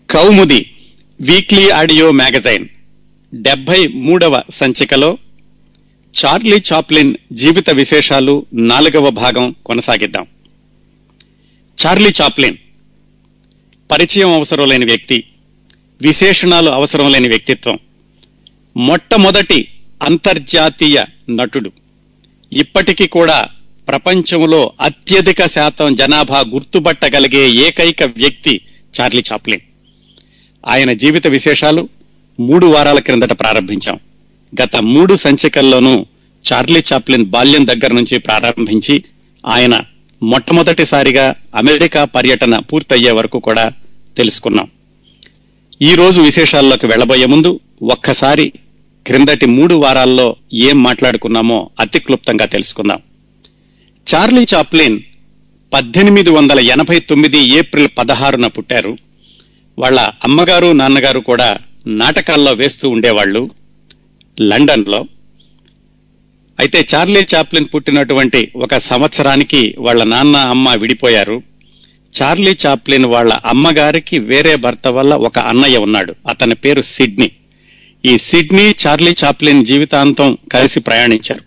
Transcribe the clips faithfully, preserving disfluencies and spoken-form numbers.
కౌముది weekly audio magazine డెబ్బై మూడవ సంచికలో చార్లీ చాప్లిన్ జీవిత విశేషాలు నాలుగవ భాగం కొనసాగిద్దాం. చార్లీ చాప్లిన్ పరిచయం అవసరం లేని వ్యక్తి, విశేషణాలు అవసరం లేని వ్యక్తిత్వం, మొట్టమొదటి అంతర్జాతీయ నటుడు, ఇప్పటికీ కూడా ప్రపంచంలో అత్యధిక శాతం జనాభా గుర్తుపట్టగలిగే ఏకైక వ్యక్తి చార్లీ చాప్లిన్. ఆయన జీవిత విశేషాలు మూడు వారాల క్రిందట ప్రారంభించాం. గత మూడు సంచికల్లోనూ చార్లీ చాప్లిన్ బాల్యం దగ్గర నుంచి ప్రారంభించి ఆయన మొట్టమొదటిసారిగా అమెరికా పర్యటన పూర్తయ్యే వరకు కూడా తెలుసుకున్నాం. ఈ రోజు విశేషాల్లోకి వెళ్లబోయే ముందు ఒక్కసారి క్రిందటి మూడు వారాల్లో ఏం మాట్లాడుకున్నామో అతి క్లుప్తంగా తెలుసుకుందాం. చార్లీ చాప్లిన్ పద్దెనిమిది వందల ఎనభై తొమ్మిది ఏప్రిల్ పదహారున పుట్టారు. వాళ్ళ అమ్మగారు నాన్నగారు కూడా నాటకాల్లో వేస్తూ ఉండేవాళ్లు లండన్ లో. అయితే చార్లీ చాప్లిన్ పుట్టినటువంటి ఒక సంవత్సరానికి వాళ్ళ నాన్న అమ్మ విడిపోయారు. చార్లీ చాప్లిన్ వాళ్ళ అమ్మగారికి వేరే భర్త వల్ల ఒక అన్నయ్య ఉన్నాడు, అతని పేరు సిడ్నీ. ఈ సిడ్నీ చార్లీ చాప్లిన్ జీవితాంతం కలిసి ప్రయాణించారు.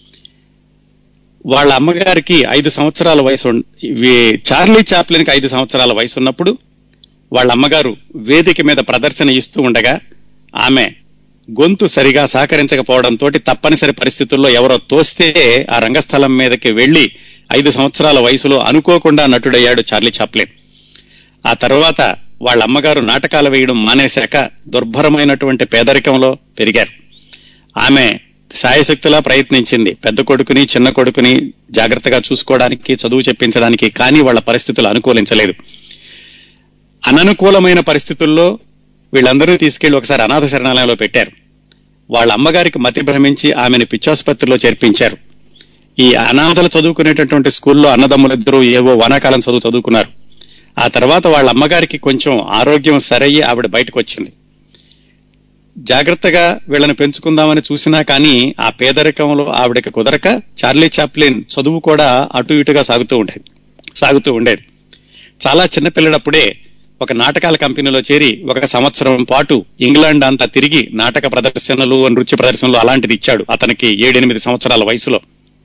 వాళ్ళ అమ్మగారికి ఐదు సంవత్సరాల వయసు, చార్లీ చాప్లిన్ కి ఐదు సంవత్సరాల వయసు ఉన్నప్పుడు వాళ్ళ అమ్మగారు వేదిక మీద ప్రదర్శన ఇస్తూ ఉండగా ఆమె గొంతు సరిగా సహకరించకపోవడంతో తప్పనిసరి పరిస్థితుల్లో ఎవరో తోస్తే ఆ రంగస్థలం మీదకి వెళ్లి ఐదు సంవత్సరాల వయసులో అనుకోకుండా నటుడయ్యాడు చార్లీ చాప్లిన్. ఆ తర్వాత వాళ్ళ అమ్మగారు నాటకాలు వేయడం మానేశాక దుర్భరమైనటువంటి పేదరికంలో పెరిగారు. ఆమె సాయశక్తులా ప్రయత్నించింది పెద్ద కొడుకుని చిన్న కొడుకుని జాగ్రత్తగా చూసుకోవడానికి, చదువు చెప్పించడానికి. కానీ వాళ్ళ పరిస్థితులు అనుకూలించలేదు. అననుకూలమైన పరిస్థితుల్లో వీళ్ళందరూ తీసుకెళ్లి ఒకసారి అనాథ శరణాలయంలో పెట్టారు. వాళ్ళ అమ్మగారికి మతి భ్రమించి ఆమెను పిచ్చాసుపత్రిలో చేర్పించారు. ఈ అనాథలు చదువుకునేటటువంటి స్కూల్లో అన్నదమ్ములిద్దరూ ఏవో వానాకాలం చదువు చదువుకున్నారు. ఆ తర్వాత వాళ్ళ అమ్మగారికి కొంచెం ఆరోగ్యం సరయ్యి ఆవిడ బయటకు వచ్చింది. జాగ్రత్తగా వీళ్ళని పెంచుకుందామని చూసినా కానీ ఆ పేదరికంలో ఆవిడకి కుదరక చార్లీ చాప్లిన్ చదువు కూడా అటు ఇటుగా సాగుతూ ఉండేది సాగుతూ ఉండేది చాలా చిన్నపిల్లడప్పుడే ఒక నాటకాల కంపెనీలో చేరి ఒక సంవత్సరం పాటు ఇంగ్లాండ్ అంతా తిరిగి నాటక ప్రదర్శనలు, నృత్య ప్రదర్శనలు అలాంటిది ఇచ్చాడు. అతనికి ఏడెనిమిది సంవత్సరాల వయసులో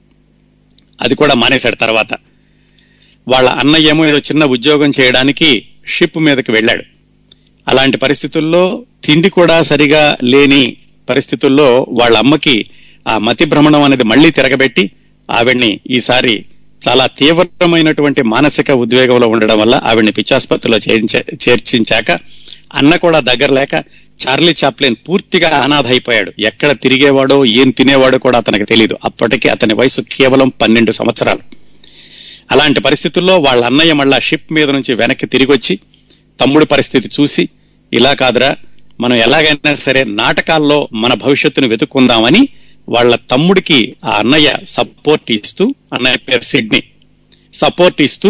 అది కూడా మానేశాడు. తర్వాత వాళ్ళ అన్నయ్య ఏమో ఏదో చిన్న ఉద్యోగం చేయడానికి షిప్ మీదకి వెళ్ళాడు. అలాంటి పరిస్థితుల్లో తిండి కూడా సరిగా లేని పరిస్థితుల్లో వాళ్ళ అమ్మకి ఆ మతి భ్రమణం అనేది మళ్లీ తిరగబెట్టి ఆవిడ్ని ఈసారి చాలా తీవ్రమైనటువంటి మానసిక ఉద్వేగంలో ఉండడం వల్ల ఆవిడ్ని పిచ్చాసుపత్రిలో చేర్చించాక అన్న కూడా దగ్గర లేక చార్లీ చాప్లిన్ పూర్తిగా అనాథ అయిపోయాడు. ఎక్కడ తిరిగేవాడో ఏం తినేవాడో కూడా అతనికి తెలియదు. అప్పటికి అతని వయసు కేవలం పన్నెండు సంవత్సరాలు. అలాంటి పరిస్థితుల్లో వాళ్ళ అన్నయ్య మళ్ళా షిప్ మీద నుంచి వెనక్కి తిరిగి వచ్చి తమ్ముడి పరిస్థితి చూసి, ఇలా కాదురా, మనం ఎలాగైనా సరే నాటకాల్లో మన భవిష్యత్తును వెతుక్కుందామని వాళ్ళ తమ్ముడికి ఆ అన్నయ్య సపోర్ట్ ఇస్తూ, అన్నయ్య పేరు సిడ్నీ, సపోర్ట్ ఇస్తూ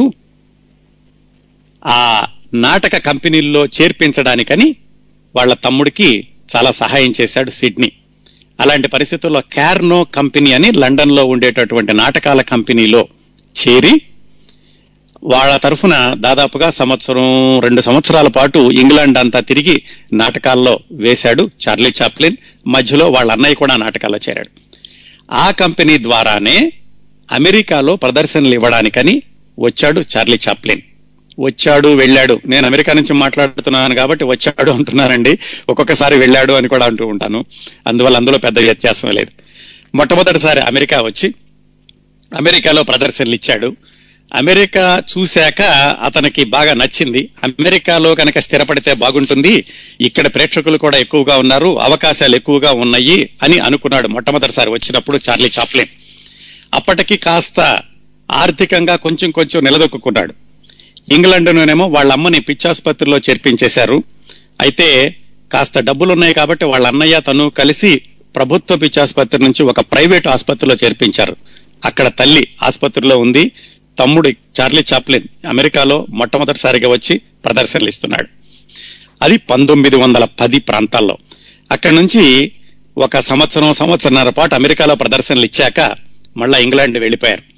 ఆ నాటక కంపెనీల్లో చేర్పించడానికని వాళ్ళ తమ్ముడికి చాలా సహాయం చేశాడు సిడ్నీ. అలాంటి పరిస్థితుల్లో కార్నో కంపెనీ అని లండన్ లో ఉండేటటువంటి నాటకాల కంపెనీలో చేరి వాళ్ళ తరఫున దాదాపుగా సంవత్సరం రెండు సంవత్సరాల పాటు ఇంగ్లాండ్ అంతా తిరిగి నాటకాల్లో వేశాడు చార్లీ చాప్లిన్. మధ్యలో వాళ్ళ అన్నయ్య కూడా నాటకాల్లో చేరాడు. ఆ కంపెనీ ద్వారానే అమెరికాలో ప్రదర్శనలు ఇవ్వడానికని వచ్చాడు చార్లీ చాప్లిన్. వచ్చాడు వెళ్ళాడు, నేను అమెరికా నుంచి మాట్లాడుతున్నాను కాబట్టి వచ్చాడు అంటున్నానండి, ఒక్కొక్కసారి వెళ్ళాడు అని కూడా అంటూ ఉంటాను. అందువల్ల అందులో పెద్ద వ్యత్యాసం లేదు. మొట్టమొదటిసారి అమెరికా వచ్చి అమెరికాలో ప్రదర్శనలు ఇచ్చాడు. అమెరికా చూశాక అతనికి బాగా నచ్చింది. అమెరికాలో కనుక స్థిరపడితే బాగుంటుంది, ఇక్కడ ప్రేక్షకులు కూడా ఎక్కువగా ఉన్నారు, అవకాశాలు ఎక్కువగా ఉన్నాయి అని అనుకున్నాడు మొట్టమొదటిసారి వచ్చినప్పుడు చార్లీ చాప్లిన్. అప్పటికి కాస్త ఆర్థికంగా కొంచెం కొంచెం నిలదొక్కున్నాడు. ఇంగ్లాండ్లోనేమో వాళ్ళ అమ్మని పిచ్చాసుపత్రిలో చేర్పించేశారు. అయితే కాస్త డబ్బులున్నాయి కాబట్టి వాళ్ళ అన్నయ్య తను కలిసి ప్రభుత్వ పిచ్చాసుపత్రి నుంచి ఒక ప్రైవేట్ ఆసుపత్రిలో చేర్పించారు. అక్కడ తల్లి ఆసుపత్రిలో ఉంది. తమ్ముడు చార్లీ చాప్లిన్ అమెరికాలో మొట్టమొదటిసారిగా వచ్చి ప్రదర్శనలు ఇస్తున్నాడు. అది పంతొమ్మిది వందల పది ప్రాంతాల్లో. అక్కడి నుంచి ఒక సంవత్సరం సంవత్సరన్నర పాటు అమెరికాలో ప్రదర్శనలు ఇచ్చాక మళ్ళా ఇంగ్లాండ్ వెళ్లిపోయారు.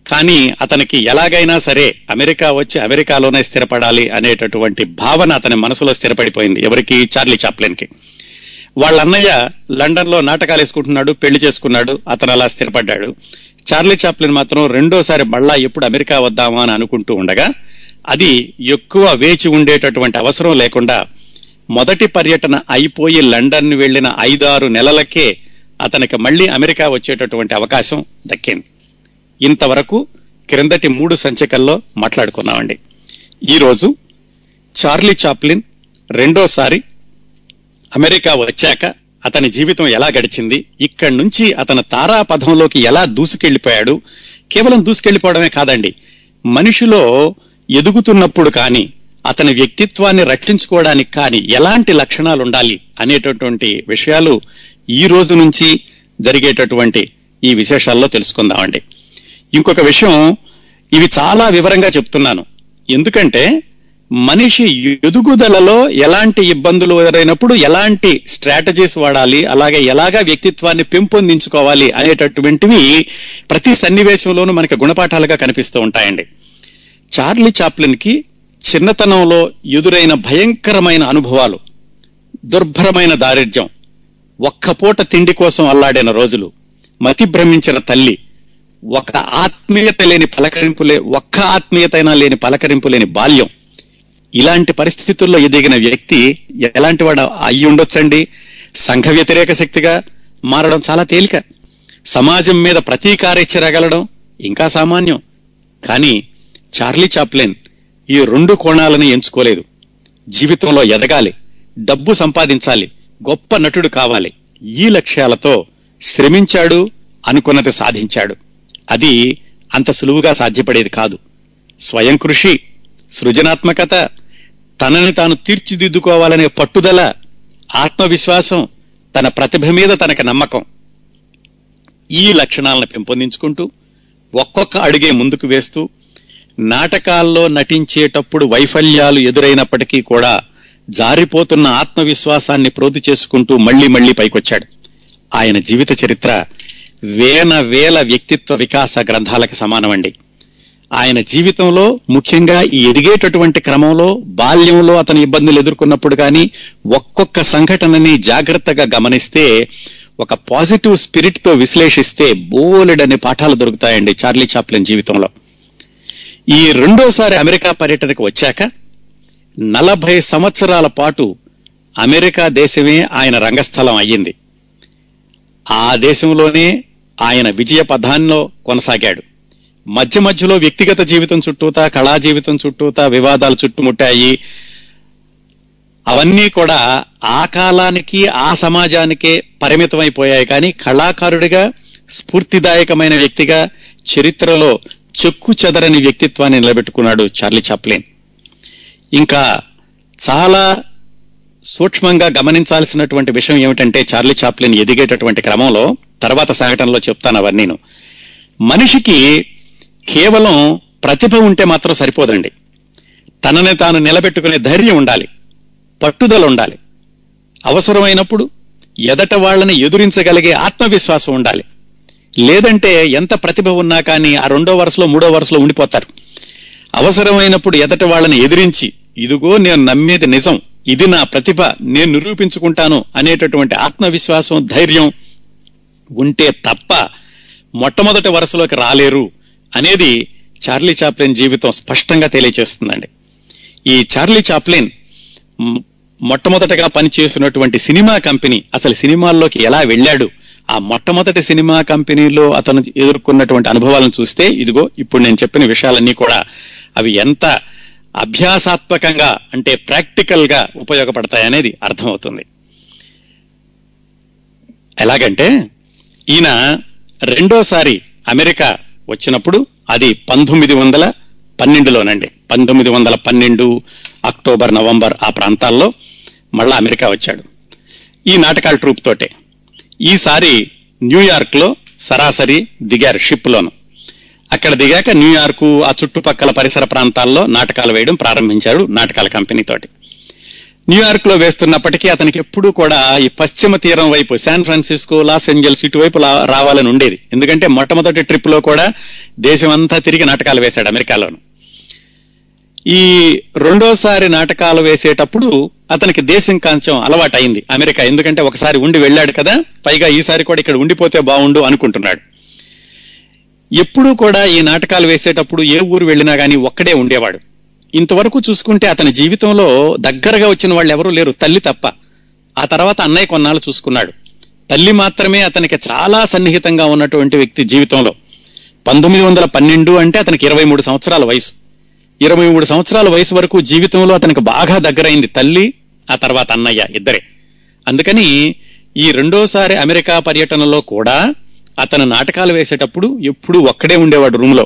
కానీ అతనికి ఎలాగైనా సరే అమెరికా వచ్చి అమెరికాలోనే స్థిరపడాలి అనేటటువంటి భావన అతని మనసులో స్థిరపడిపోయింది. ఎవరికి? చార్లీ చాప్లిన్ కి. వాళ్ళ అన్నయ్య లండన్ లో నాటకాలు వేసుకుంటున్నాడు, పెళ్లి చేసుకున్నాడు, అతను అలా స్థిరపడ్డాడు. చార్లీ చాప్లిన్ మాత్రం రెండోసారి మళ్ళా ఎప్పుడు అమెరికా వద్దామా అని అనుకుంటూ ఉండగా అది ఎక్కువ వేచి ఉండేటటువంటి అవసరం లేకుండా మొదటి పర్యటన అయిపోయి లండన్ వెళ్లిన ఐదారు నెలలకే అతనికి మళ్లీ అమెరికా వచ్చేటటువంటి అవకాశం దక్కింది. ఇంతవరకు క్రిందటి మూడు సంచికల్లో మాట్లాడుకున్నామండి. ఈరోజు చార్లీ చాప్లిన్ రెండోసారి అమెరికా వచ్చాక అతని జీవితం ఎలా గడిచింది, ఇక్కడి నుంచి అతను తారాపథంలోకి ఎలా దూసుకెళ్లిపోయాడు, కేవలం దూసుకెళ్లిపోవడమే కాదండి, మనిషిలో ఎదుగుతున్నప్పుడు కానీ అతని వ్యక్తిత్వాన్ని రక్షించుకోవడానికి కానీ ఎలాంటి లక్షణాలు ఉండాలి అనేటటువంటి విషయాలు ఈ రోజు నుంచి జరిగేటటువంటి ఈ విశేషాల్లో తెలుసుకుందామండి. ఇంకొక విషయం, ఇవి చాలా వివరంగా చెప్తున్నాను ఎందుకంటే మనిషి ఎదుగుదలలో ఎలాంటి ఇబ్బందులు ఎదురైనప్పుడు ఎలాంటి స్ట్రాటజీస్ వాడాలి, అలాగే ఎలాగా వ్యక్తిత్వాన్ని పెంపొందించుకోవాలి అనేటటువంటివి ప్రతి సన్నివేశంలోనూ మనకి గుణపాఠాలుగా కనిపిస్తూ ఉంటాయండి. చార్లీ చాప్లిన్ కి చిన్నతనంలో ఎదురైన భయంకరమైన అనుభవాలు, దుర్భరమైన దారిద్ర్యం, ఒక్కపూట తిండి కోసం అల్లాడిన రోజులు, మతి భ్రమించిన తల్లి, ఒక ఆత్మీయత లేని పలకరింపు లే ఒక్క ఆత్మీయతైనా లేని పలకరింపు లేని బాల్యం, ఇలాంటి పరిస్థితుల్లో ఎదిగిన వ్యక్తి ఎలాంటి వాడు అయ్యి ఉండొచ్చండి? సంఘ వ్యతిరేక శక్తిగా మారడం చాలా తేలిక, సమాజం మీద ప్రతీకారేచ్చరగలడం ఇంకా సామాన్యం. కానీ చార్లీ చాప్లిన్ ఈ రెండు కోణాలను ఎంచుకోలేదు. జీవితంలో ఎదగాలి, డబ్బు సంపాదించాలి, గొప్ప నటుడు కావాలి, ఈ లక్ష్యాలతో శ్రమించాడు, అనుకున్నది సాధించాడు. అది అంత సులువుగా సాధ్యపడేది కాదు. స్వయం కృషి, సృజనాత్మకత, తనని తాను తీర్చిదిద్దుకోవాలనే పట్టుదల, ఆత్మవిశ్వాసం, తన ప్రతిభ మీద తనకి నమ్మకం, ఈ లక్షణాలను పెంపొందించుకుంటూ ఒక్కొక్క అడుగే ముందుకు వేస్తూ నాటకాల్లో నటించేటప్పుడు వైఫల్యాలు ఎదురైనప్పటికీ కూడా జారిపోతున్న ఆత్మవిశ్వాసాన్ని ప్రోధి చేసుకుంటూ మళ్లీ మళ్లీ పైకొచ్చాడు. ఆయన జీవిత చరిత్ర వేల వేల వ్యక్తిత్వ వికాస గ్రంథాలకు సమానమండి. ఆయన జీవితంలో ముఖ్యంగా ఈ ఎదిగేటటువంటి క్రమంలో బాల్యంలో అతను ఇబ్బందులు ఎదుర్కొన్నప్పుడు కానీ ఒక్కొక్క సంఘటనని జాగ్రత్తగా గమనిస్తే, ఒక పాజిటివ్ స్పిరిట్ తో విశ్లేషిస్తే బోలెడని పాఠాలు దొరుకుతాయండి చార్లీ చాప్లిన్ జీవితంలో. ఈ రెండోసారి అమెరికా పర్యటనకు వచ్చాక నలభై సంవత్సరాల పాటు అమెరికా దేశమే ఆయన రంగస్థలం అయ్యింది. ఆ దేశంలోనే ఆయన విజయ పథంలో కొనసాగాడు. మధ్య మధ్యలో వ్యక్తిగత జీవితం చుట్టూతా, కళా జీవితం చుట్టూతా వివాదాలు చుట్టుముట్టాయి. అవన్నీ కూడా ఆ కాలానికి ఆ సమాజానికే పరిమితమైపోయాయి. కానీ కళాకారుడిగా, స్ఫూర్తిదాయకమైన వ్యక్తిగా చరిత్రలో చెక్కు చెదరని వ్యక్తిత్వాన్ని నిలబెట్టుకున్నాడు చార్లీ చాప్లిన్. ఇంకా చాలా సూక్ష్మంగా గమనించాల్సినటువంటి విషయం ఏమిటంటే, చార్లీ చాప్లిన్ ఎదిగేటటువంటి క్రమంలో, తర్వాత సంఘటనలో చెప్తాను అవన్నీను, మనిషికి కేవలం ప్రతిభ ఉంటే మాత్రం సరిపోదండి. తనని తాను నిలబెట్టుకునే ధైర్యం ఉండాలి, పట్టుదల ఉండాలి, అవసరమైనప్పుడు ఎదట వాళ్ళని ఎదురించగలిగే ఆత్మవిశ్వాసం ఉండాలి. లేదంటే ఎంత ప్రతిభ ఉన్నా కానీ ఆ రెండో వరుసలో మూడో వరుసలో ఉండిపోతారు. అవసరమైనప్పుడు ఎదట వాళ్ళని ఎదిరించి, ఇదిగో నేను నమ్మేది నిజం, ఇది నా ప్రతిభ, నేను నిరూపించుకుంటాను అనేటటువంటి ఆత్మవిశ్వాసం, ధైర్యం ఉంటే తప్ప మొట్టమొదటి వరుసలోకి రాలేరు అనేది చార్లీ చాప్లిన్ జీవితం స్పష్టంగా తెలియజేస్తుందండి. ఈ చార్లీ చాప్లిన్ మొట్టమొదటగా పనిచేస్తున్నటువంటి సినిమా కంపెనీ, అసలు సినిమాల్లోకి ఎలా వెళ్ళాడు, ఆ మొట్టమొదటి సినిమా కంపెనీలో అతను ఎదుర్కొన్నటువంటి అనుభవాలను చూస్తే, ఇదిగో ఇప్పుడు నేను చెప్పిన విషయాలన్నీ కూడా అవి ఎంత అభ్యాసాత్మకంగా అంటే ప్రాక్టికల్ గా ఉపయోగపడతాయనేది అర్థమవుతుంది. ఎలాగంటే, ఈయన రెండోసారి అమెరికా వచ్చినప్పుడు అది పంతొమ్మిది వందల పన్నెండులోనండి పంతొమ్మిది వందల పన్నెండు అక్టోబర్ నవంబర్ ఆ ప్రాంతాల్లో మళ్ళా అమెరికా వచ్చాడు ఈ నాటకాల ట్రూప్ తోటే. ఈసారి న్యూయార్క్ లో సరాసరి దిగారు షిప్ లోను. అక్కడ దిగాక న్యూయార్కు ఆ చుట్టుపక్కల పరిసర ప్రాంతాల్లో నాటకాలు వేయడం ప్రారంభించారు నాటకాల కంపెనీ తోటి. న్యూయార్క్ లో వేస్తున్నప్పటికీ అతనికి ఎప్పుడూ కూడా ఈ పశ్చిమ తీరం వైపు శాన్ ఫ్రాన్సిస్కో, లాస్ ఏంజల్స్ ఇటువైపు రావాలని ఉండేది. ఎందుకంటే మొట్టమొదటి ట్రిప్ లో కూడా దేశం అంతా తిరిగి నాటకాలు వేశాడు అమెరికాలోను. ఈ రెండోసారి నాటకాలు వేసేటప్పుడు అతనికి దేశం కొంచెం అలవాటు అయింది అమెరికా, ఎందుకంటే ఒకసారి ఉండి వెళ్ళాడు కదా, పైగా ఈసారి కూడా ఇక్కడ ఉండిపోతే బాగుండు అనుకుంటున్నాడు. ఎప్పుడూ కూడా ఈ నాటకాలు వేసేటప్పుడు ఏ ఊరు వెళ్ళినా గానీ ఒక్కడే ఉండేవాడు. ఇంతవరకు చూసుకుంటే అతని జీవితంలో దగ్గరగా వచ్చిన వాళ్ళు ఎవరూ లేరు, తల్లి తప్ప. ఆ తర్వాత అన్నయ్య కొన్నాళ్ళు చూసుకున్నాడు. తల్లి మాత్రమే అతనికి చాలా సన్నిహితంగా ఉన్నటువంటి వ్యక్తి జీవితంలో. పంతొమ్మిది వందల పన్నెండు అంటే అతనికి ఇరవై మూడు సంవత్సరాల వయసు. ఇరవై మూడు సంవత్సరాల వయసు వరకు జీవితంలో అతనికి బాగా దగ్గరైంది తల్లి, ఆ తర్వాత అన్నయ్య ఇద్దరే. అందుకని ఈ రెండోసారి అమెరికా పర్యటనలో కూడా అతను నాటకాలు వేసేటప్పుడు ఎప్పుడూ ఒక్కడే ఉండేవాడు రూమ్ లో.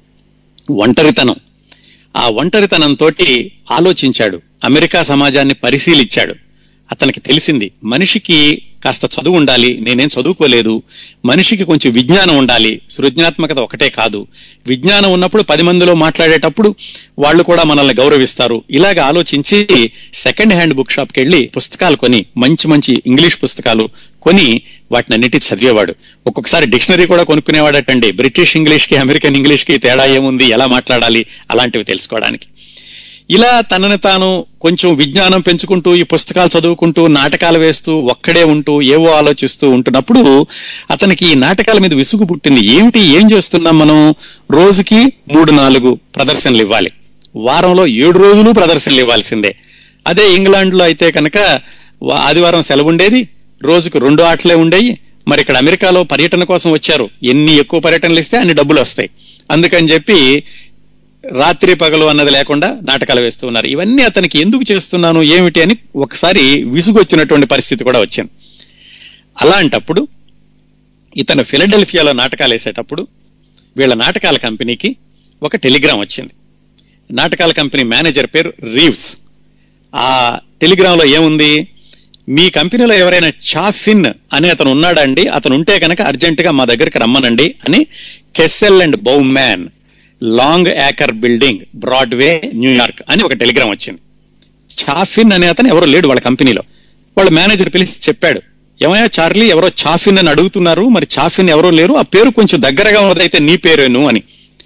ఒంటరితనం. ఆ ఒంటరితనంతో ఆలోచించాడు, అమెరికా సమాజాన్ని పరిశీలించాడు. అతనికి తెలిసింది మనిషికి కాస్త చదువు ఉండాలి, నేనేం చదువుకోలేదు, మనిషికి కొంచెం విజ్ఞానం ఉండాలి, సృజనాత్మకత ఒకటే కాదు, విజ్ఞానం ఉన్నప్పుడు పది మందిలో మాట్లాడేటప్పుడు వాళ్ళు కూడా మనల్ని గౌరవిస్తారు. ఇలాగ ఆలోచించి సెకండ్ హ్యాండ్ బుక్ షాప్కి వెళ్లి పుస్తకాలు కొని, మంచి మంచి ఇంగ్లీష్ పుస్తకాలు కొని వాటిని అన్నిటి చదివేవాడు. ఒక్కొక్కసారి డిక్షనరీ కూడా కొనుక్కునేవాడటండి, బ్రిటిష్ ఇంగ్లీష్ కి అమెరికన్ ఇంగ్లీష్ కి తేడా ఏముంది, ఎలా మాట్లాడాలి అలాంటివి తెలుసుకోవడానికి. ఇలా తనని తాను కొంచెం విజ్ఞానం పెంచుకుంటూ ఈ పుస్తకాలు చదువుకుంటూ నాటకాలు వేస్తూ ఒక్కడే ఉంటూ ఏవో ఆలోచిస్తూ ఉంటున్నప్పుడు అతనికి ఈ నాటకాల మీద విసుగు పుట్టింది. ఏమిటి, ఏం చేస్తున్నాం మనం, రోజుకి మూడు నాలుగు ప్రదర్శనలు ఇవ్వాలి, వారంలో ఏడు రోజులు ప్రదర్శనలు ఇవ్వాల్సిందే. అదే ఇంగ్లాండ్ లో అయితే కనుక ఆదివారం సెలవు ఉండేది, రోజుకు రెండు ఆటలే ఉండేవి. మరి ఇక్కడ అమెరికాలో పర్యటన కోసం వచ్చారు, ఎన్ని ఎక్కువ పర్యటనలు ఇస్తే అన్ని డబ్బులు వస్తాయి. అందుకని చెప్పి రాత్రి పగలు అన్నది లేకుండా నాటకాలు వేస్తూ ఉన్నారు. ఇవన్నీ అతనికి ఎందుకు చేస్తున్నాను ఏమిటి అని ఒకసారి విసుగొచ్చినటువంటి పరిస్థితి కూడా వచ్చింది. అలాంటప్పుడు ఇతను ఫిలడెల్ఫియాలో నాటకాలు వేసేటప్పుడు వీళ్ళ నాటకాల కంపెనీకి ఒక టెలిగ్రామ్ వచ్చింది. నాటకాల కంపెనీ మేనేజర్ పేరు రీవ్స్. ఆ టెలిగ్రామ్ లో ఏముంది, మీ కంపెనీలో ఎవరైనా చాఫిన్ అనే అతను ఉన్నాడండి, అతను ఉంటే కనుక అర్జెంట్ గా మా దగ్గరికి రమ్మనండి అని Kessel and Bowman, Longacre building, Broadway, New York అని ఒక టెలిగ్రామ్ వచ్చింది. చాఫిన్ అనే అతను ఎవరో లేడు వాళ్ళ కంపెనీలో. వాళ్ళ మేనేజర్ పిలిచి చెప్పాడు, ఏమయ్యా చార్లీ, ఎవరో చాఫిన్ అని అడుగుతున్నారు, మరి చాఫిన్ ఎవరో లేరు, ఆ పేరు కొంచెం దగ్గరగా ఉన్నదైతే నీ పేరేను అని.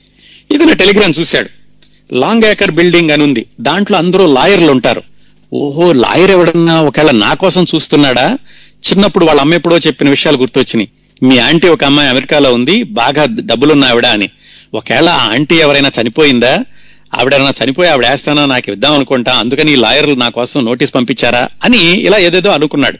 ఇతను టెలిగ్రామ్ చూశాడు, లాంగ్ యాకర్ బిల్డింగ్ అని ఉంది, దాంట్లో అందరూ లాయర్లు ఉంటారు. ఓహో, లాయర్ ఎవడన్నా ఒకవేళ నా కోసం చూస్తున్నాడా? చిన్నప్పుడు వాళ్ళ అమ్మ ఎప్పుడో చెప్పిన విషయాలు గుర్తొచ్చినాయి. మీ ఆంటీ ఒక అమ్మాయి అమెరికాలో ఉంది, బాగా డబ్బులున్న ఆవిడ అని. ఒకవేళ ఆ ఆంటీ ఎవరైనా చనిపోయిందా, ఆవిడైనా చనిపోయి ఆవిడ వేస్తానో నాకు ఇద్దాం అనుకుంటా, అందుకని ఈ లాయర్లు నా కోసం నోటీస్ పంపించారా అని ఇలా ఏదేదో అనుకున్నాడు.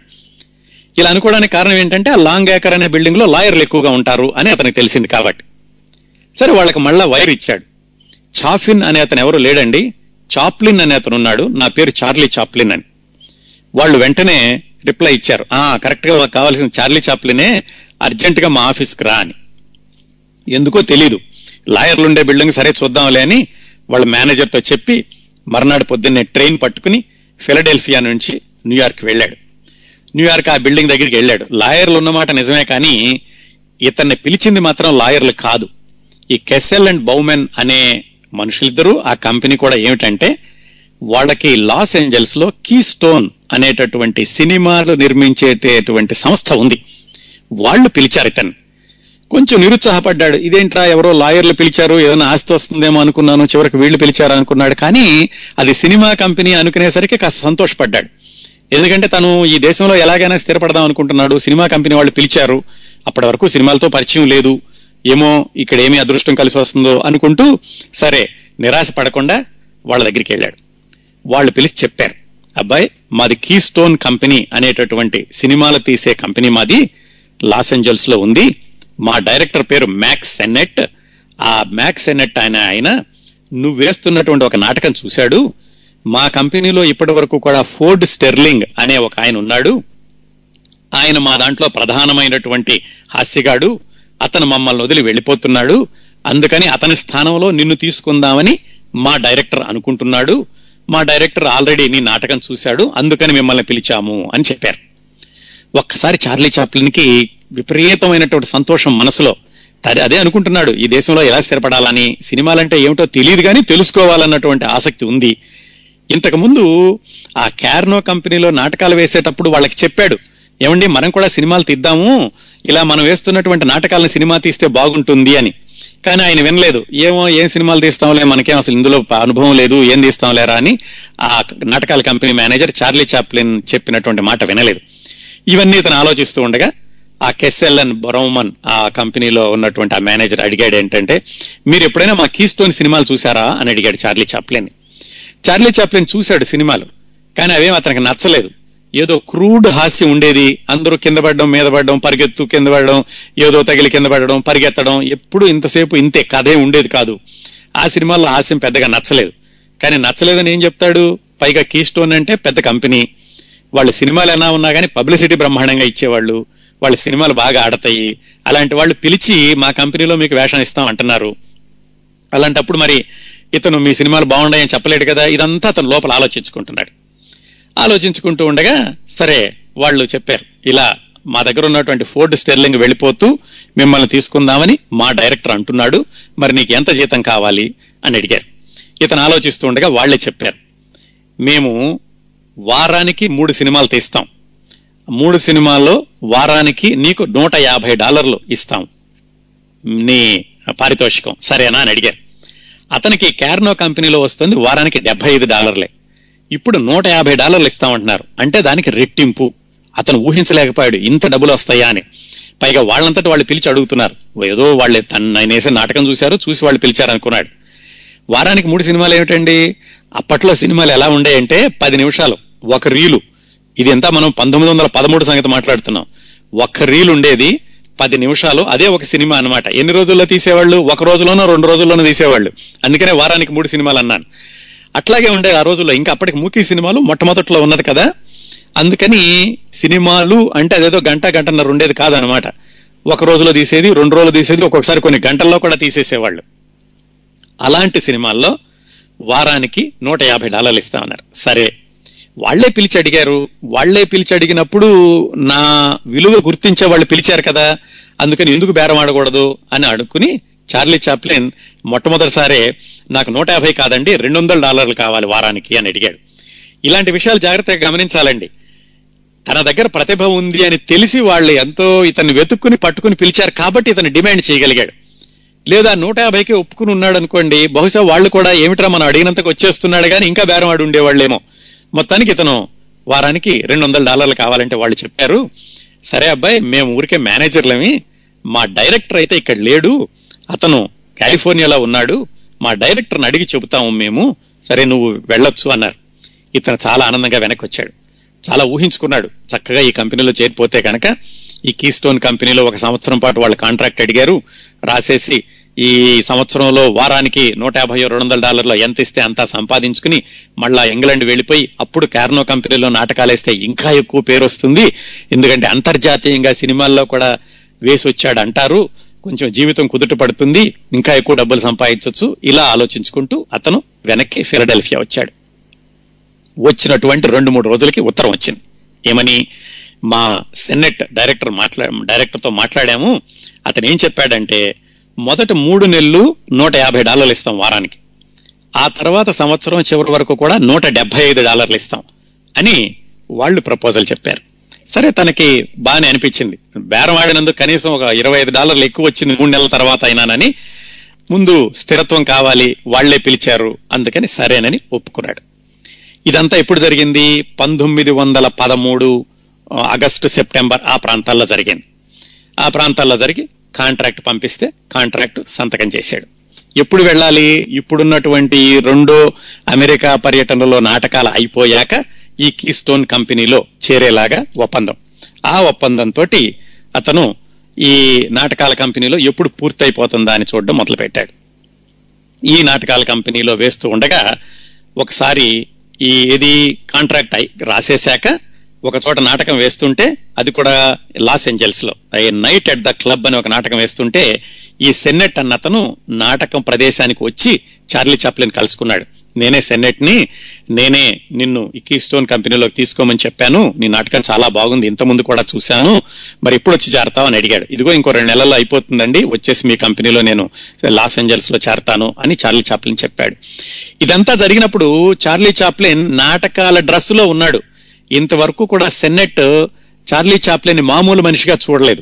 ఇలా అనుకోవడానికి కారణం ఏంటంటే ఆ లాంగ్ యాకర్ అనే బిల్డింగ్ లో లాయర్లు ఎక్కువగా ఉంటారు అని అతనికి తెలిసింది కాబట్టి. సరే, వాళ్ళకి మళ్ళా వైర్ ఇచ్చాడు. చాఫిన్ అనే అతను ఎవరు లేడండి, చాప్లిన్ అనే అతను ఉన్నాడు, నా పేరు చార్లీ చాప్లిన్ అని. వాళ్ళు వెంటనే రిప్లై ఇచ్చారు, ఆ కరెక్ట్ గా కావాల్సిన చార్లీ చాప్లినే, అర్జెంట్ గా మా ఆఫీస్కి రా అని. ఎందుకో తెలీదు, లాయర్లు ఉండే బిల్డింగ్ సరే చూద్దాంలే అని వాళ్ళ మేనేజర్ తో చెప్పి మర్నాడు పొద్దున్నే ట్రైన్ పట్టుకుని ఫిలడెల్ఫియా నుంచి న్యూయార్క్ వెళ్ళాడు. న్యూయార్క్ ఆ బిల్డింగ్ దగ్గరికి వెళ్ళాడు. లాయర్లు ఉన్నమాట నిజమే, కానీ ఇతన్ని పిలిచింది మాత్రం లాయర్లు కాదు, ఈ కెస్సెల్ అండ్ బౌమెన్ అనే మనుషులిద్దరూ. ఆ కంపెనీ కూడా ఏమిటంటే వాళ్ళకి లాస్ ఏంజల్స్ లో కీ స్టోన్ అనేటటువంటి సినిమాలు నిర్మించేటటువంటి సంస్థ ఉంది, వాళ్ళు పిలిచారు ఇతన్ని. కొంచెం నిరుత్సాహపడ్డాడు, ఇదేంట్రా ఎవరో లాయర్లు పిలిచారు, ఏదైనా ఆస్తి వస్తుందేమో అనుకున్నాను, చివరికి వీళ్ళు పిలిచారు అనుకున్నాడు. కానీ అది సినిమా కంపెనీ అనుకునేసరికి కాస్త సంతోషపడ్డాడు. ఎందుకంటే తను ఈ దేశంలో ఎలాగైనా స్థిరపడదాం అనుకుంటున్నాడు, సినిమా కంపెనీ వాళ్ళు పిలిచారు, అప్పటి వరకు సినిమాలతో పరిచయం లేదు, ఏమో ఇక్కడ ఏమి అదృష్టం కలిసి వస్తుందో అనుకుంటూ సరే నిరాశ పడకుండా వాళ్ళ దగ్గరికి వెళ్ళాడు. వాళ్ళు పిలిచి చెప్పారు, అబ్బాయి మాది కీ స్టోన్ కంపెనీ అనేటటువంటి సినిమాలు తీసే కంపెనీ మాది లాస్ ఏంజల్స్ లో ఉంది, మా డైరెక్టర్ పేరు మ్యాక్స్ సెన్నెట్. ఆ మ్యాక్స్ సెన్నెట్ ఆయన ఆయన నువ్వు వేస్తున్నటువంటి ఒక నాటకం చూశాడు, మా కంపెనీలో ఇప్పటి వరకు కూడా ఫోర్డ్ స్టెర్లింగ్ అనే ఒక ఆయన ఉన్నాడు, ఆయన మా దాంట్లో ప్రధానమైనటువంటి హాస్యగాడు, అతను మమ్మల్ని వదిలి వెళ్ళిపోతున్నాడు, అందుకని అతని స్థానంలో నిన్ను తీసుకుందామని మా డైరెక్టర్ అనుకుంటున్నాడు, మా డైరెక్టర్ ఆల్రెడీ నీ నాటకం చూశాడు, అందుకని మిమ్మల్ని పిలిచాము అని చెప్పారు. ఒక్కసారి చార్లీ చాప్లిన్ కి విపరీతమైనటువంటి సంతోషం మనసులో. అదే అనుకుంటున్నాడు, ఈ దేశంలో ఎలా స్థిరపడాలని, సినిమాలంటే ఏమిటో తెలియదు కానీ తెలుసుకోవాలన్నటువంటి ఆసక్తి ఉంది. ఇంతకు ముందు ఆ క్యార్నో కంపెనీలో నాటకాలు వేసేటప్పుడు వాళ్ళకి చెప్పాడు, ఏమండి మనం కూడా సినిమాలు తీద్దాము, ఇలా మనం వేస్తున్నటువంటి నాటకాలను సినిమా తీస్తే బాగుంటుంది అని. కానీ ఆయన వినలేదు. ఏమో ఏం సినిమాలు తీస్తాంలే, మనకేం అసలు ఇందులో అనుభవం లేదు, ఏం తీస్తాంలేరా అని ఆ నాటకాల కంపెనీ మేనేజర్ చార్లీ చాప్లిన్ చెప్పినటువంటి మాట వినలేదు. ఇవన్నీ ఇతను ఆలోచిస్తూ ఉండగా ఆ కెస్సెల్లన్ బొరౌమన్ ఆ కంపెనీలో ఉన్నటువంటి ఆ మేనేజర్ అడిగాడు ఏంటంటే, మీరు ఎప్పుడైనా మా కీస్టోన్ సినిమాలు చూసారా అని అడిగాడు చార్లీ చాప్లిన్. చార్లీ చాప్లిన్ చూశాడు సినిమాలు, కానీ అవేం అతనికి నచ్చలేదు. ఏదో క్రూడ్ హాస్యం ఉండేది, అందరూ కింద పడడం, మీద పడడం, పరిగెత్తు కింద పడడం, ఏదో తగిలి కింద పడడం, పరిగెత్తడం, ఎప్పుడు ఇంతసేపు ఇంతే, కథే ఉండేది కాదు. ఆ సినిమాల్లో హాస్యం పెద్దగా నచ్చలేదు. కానీ నచ్చలేదని ఏం చెప్తాడు, పైగా కీస్టోన్ అంటే పెద్ద కంపెనీ, వాళ్ళ సినిమాలు ఎలా ఉన్నా కానీ పబ్లిసిటీ బ్రహ్మాండంగా ఇచ్చేవాళ్ళు, వాళ్ళ సినిమాలు బాగా ఆడతాయి, అలాంటి వాళ్ళు పిలిచి మా కంపెనీలో మీకు వేషం ఇస్తాం అంటున్నారు. అలాంటప్పుడు మరి ఇతను మీ సినిమాలు బాగున్నాయని చెప్పలేడు కదా. ఇదంతా అతను లోపల ఆలోచించుకుంటున్నాడు. ఆలోచించుకుంటూ ఉండగా సరే వాళ్ళు చెప్పారు, ఇలా మా దగ్గర ఉన్నటువంటి ఫోర్డ్ స్టెర్లింగ్ వెళ్ళిపోతూ మిమ్మల్ని తీసుకుందామని మా డైరెక్టర్ అంటున్నాడు, మరి నీకు ఎంత జీతం కావాలి అని అడిగారు. ఇతను ఆలోచిస్తూ ఉండగా వాళ్లే చెప్పారు, మేము వారానికి మూడు సినిమాలు తీస్తాం, మూడు సినిమాల్లో వారానికి నీకు నూట యాభై డాలర్లు ఇస్తాం నీ పారితోషికం, సరేనా అని అడిగారు. అతనికి క్యార్నో కంపెనీలో వస్తుంది వారానికి డెబ్బై ఐదు డాలర్లే, ఇప్పుడు నూట యాభై డాలర్లు ఇస్తామంటున్నారు, అంటే దానికి రెట్టింపు. అతను ఊహించలేకపోయాడు ఇంత డబ్బులు వస్తాయా అని. పైగా వాళ్ళంతటి వాళ్ళు పిలిచి అడుగుతున్నారు, ఏదో వాళ్ళే తన ఆయన వేసే నాటకం చూశారు, చూసి వాళ్ళు పిలిచారు అనుకున్నాడు. వారానికి మూడు సినిమాలు ఏమిటండి, అప్పట్లో సినిమాలు ఎలా ఉండేయంటే పది నిమిషాలు ఒక రీలు. ఇది ఎంత మనం పంతొమ్మిది వందల పదమూడు సంగతి మాట్లాడుతున్నాం. ఒక్క రీలు ఉండేది, పది నిమిషాలు, అదే ఒక సినిమా అనమాట. ఎన్ని రోజుల్లో తీసేవాళ్ళు, ఒక రోజులోనో రెండు రోజుల్లోనో తీసేవాళ్ళు, అందుకనే వారానికి మూడు సినిమాలు అన్నాను. అట్లాగే ఉండే ఆ రోజుల్లో. ఇంకా అప్పటికి మూకీ సినిమాలు మొట్టమొదట్లో ఉన్నది కదా, అందుకని సినిమాలు అంటే అదేదో గంట గంటన్నర ఉండేది కాదనమాట. ఒక రోజులో తీసేది, రెండు రోజులు తీసేది, ఒక్కొక్కసారి కొన్ని గంటల్లో కూడా తీసేసేవాళ్ళు. అలాంటి సినిమాల్లో వారానికి నూట యాభై డాలర్లు ఇస్తామన్నారు. సరే, వాళ్లే పిలిచి అడిగారు. వాళ్లే పిలిచి అడిగినప్పుడు నా విలువ గుర్తించే వాళ్ళు పిలిచారు కదా, అందుకని ఎందుకు బేరం ఆడకూడదు అని అనుకుని చార్లీ చాప్లిన్ మొట్టమొదటిసారే నాకు నూట యాభై కాదండి రెండు వందల డాలర్లు కావాలి వారానికి అని అడిగాడు. ఇలాంటి విషయాలు జాగ్రత్తగా గమనించాలండి. తన దగ్గర ప్రతిభ ఉంది అని తెలిసి వాళ్ళు ఎంతో ఇతన్ని వెతుక్కుని పట్టుకుని పిలిచారు కాబట్టి ఇతను డిమాండ్ చేయగలిగాడు. లేదా నూట యాభైకి ఒప్పుకుని ఉన్నాడు అనుకోండి, బహుశా వాళ్ళు కూడా ఏమిట్రా మనం అడిగినంతకు వచ్చేస్తున్నాడు కానీ ఇంకా బేరం ఆడి ఉండేవాళ్ళేమో. మొత్తానికి ఇతను వారానికి రెండు వందల డాలర్లు కావాలంటే వాళ్ళు చెప్పారు, సరే అబ్బాయి మేము ఊరికే మేనేజర్లమి, మా డైరెక్టర్ అయితే ఇక్కడ లేడు, అతను కాలిఫోర్నియాలో ఉన్నాడు, మా డైరెక్టర్ని అడిగి చెబుతాము మేము, సరే నువ్వు వెళ్ళొచ్చు అన్నారు. ఇతను చాలా ఆనందంగా వెనక్కి వచ్చాడు. చాలా ఊహించుకున్నాడు, చక్కగా ఈ కంపెనీలో చేరిపోతే కనుక ఈ కీస్టోన్ కంపెనీలో ఒక సంవత్సరం పాటు వాళ్ళు కాంట్రాక్ట్ అడిగారు, రాసేసి ఈ సంవత్సరంలో వారానికి నూట యాభై రెండు వందల డాలర్లు ఎంత ఇస్తే అంతా సంపాదించుకుని మళ్ళా ఇంగ్లాండ్ వెళ్ళిపోయి అప్పుడు కార్నో కంపెనీలో నాటకాలు వేస్తే ఇంకా ఎక్కువ పేరు వస్తుంది, ఎందుకంటే అంతర్జాతీయంగా సినిమాల్లో కూడా వేసి వచ్చాడు అంటారు, కొంచెం జీవితం కుదుట పడుతుంది, ఇంకా ఎక్కువ డబ్బులు సంపాదించవచ్చు. ఇలా ఆలోచించుకుంటూ అతను వెనక్కి ఫిలడెల్ఫియా వచ్చాడు. వచ్చినటువంటి రెండు మూడు రోజులకి ఉత్తరం వచ్చింది. ఏమని, మా సెనెట్ డైరెక్టర్ మాట్లా డైరెక్టర్తో మాట్లాడాము, అతను ఏం చెప్పాడంటే మొదట మూడు నెలలు నూట యాభై డాలర్లు ఇస్తాం వారానికి, ఆ తర్వాత సంవత్సరం చివరి వరకు కూడా నూట డెబ్బై ఐదు డాలర్లు ఇస్తాం అని వాళ్ళు ప్రపోజల్ చెప్పారు. సరే, తనకి బాగానే అనిపించింది. బేరం ఆడినందుకు కనీసం ఒక ఇరవై ఐదు డాలర్లు ఎక్కువ వచ్చింది మూడు నెలల తర్వాత అయినానని. ముందు స్థిరత్వం కావాలి, వాళ్లే పిలిచారు, అందుకని సరేనని ఒప్పుకున్నాడు. ఇదంతా ఎప్పుడు జరిగింది, పంతొమ్మిది వందల పదమూడు ఆగస్టు సెప్టెంబర్ ఆ ప్రాంతాల్లో జరిగింది. ఆ ప్రాంతాల్లో జరిగి కాంట్రాక్ట్ పంపిస్తే కాంట్రాక్ట్ సంతకం చేశాడు. ఎప్పుడు వెళ్ళాలి, ఇప్పుడున్నటువంటి రెండో అమెరికా పర్యటనలో నాటకాలు అయిపోయాక ఈ కీస్టోన్ కంపెనీలో చేరేలాగా ఒప్పందం. ఆ ఒప్పందంతో అతను ఈ నాటకాల కంపెనీలో ఎప్పుడు పూర్తయిపోతుందా అని చూడడం మొదలు పెట్టాడు. ఈ నాటకాల కంపెనీలో వేస్తూ ఉండగా ఒకసారి ఈ ఏది కాంట్రాక్ట్ అయి రాసేశాక ఒక చోట నాటకం వేస్తుంటే, అది కూడా లాస్ ఏంజల్స్ లో a night at the club అని ఒక నాటకం వేస్తుంటే ఈ సెన్నెట్ అన్న అతను నాటకం ప్రదేశానికి వచ్చి చార్లీ చాప్లిన్ కలుసుకున్నాడు. నేనే సెన్నెట్ ని, నేనే నిన్ను ఈ కీస్టోన్ కంపెనీలోకి తీసుకోమని చెప్పాను, నీ నాటకం చాలా బాగుంది, ఇంతకుముందు కూడా చూశాను, మరి ఎప్పుడు వచ్చి చేరతావు అని అడిగాడు. ఇదిగో ఇంకో రెండు నెలల్లో అయిపోతుందండి, వచ్చేసి మీ కంపెనీలో నేను లాస్ ఏంజల్స్ లో చేరతాను అని చార్లీ చాప్లిన్ చెప్పాడు. ఇదంతా జరిగినప్పుడు చార్లీ చాప్లిన్ నాటకాల డ్రెస్ లో ఉన్నాడు. ఇంతవరకు కూడా సెన్నెట్ చార్లీ చాప్లిన్ మామూలు మనిషిగా చూడలేదు.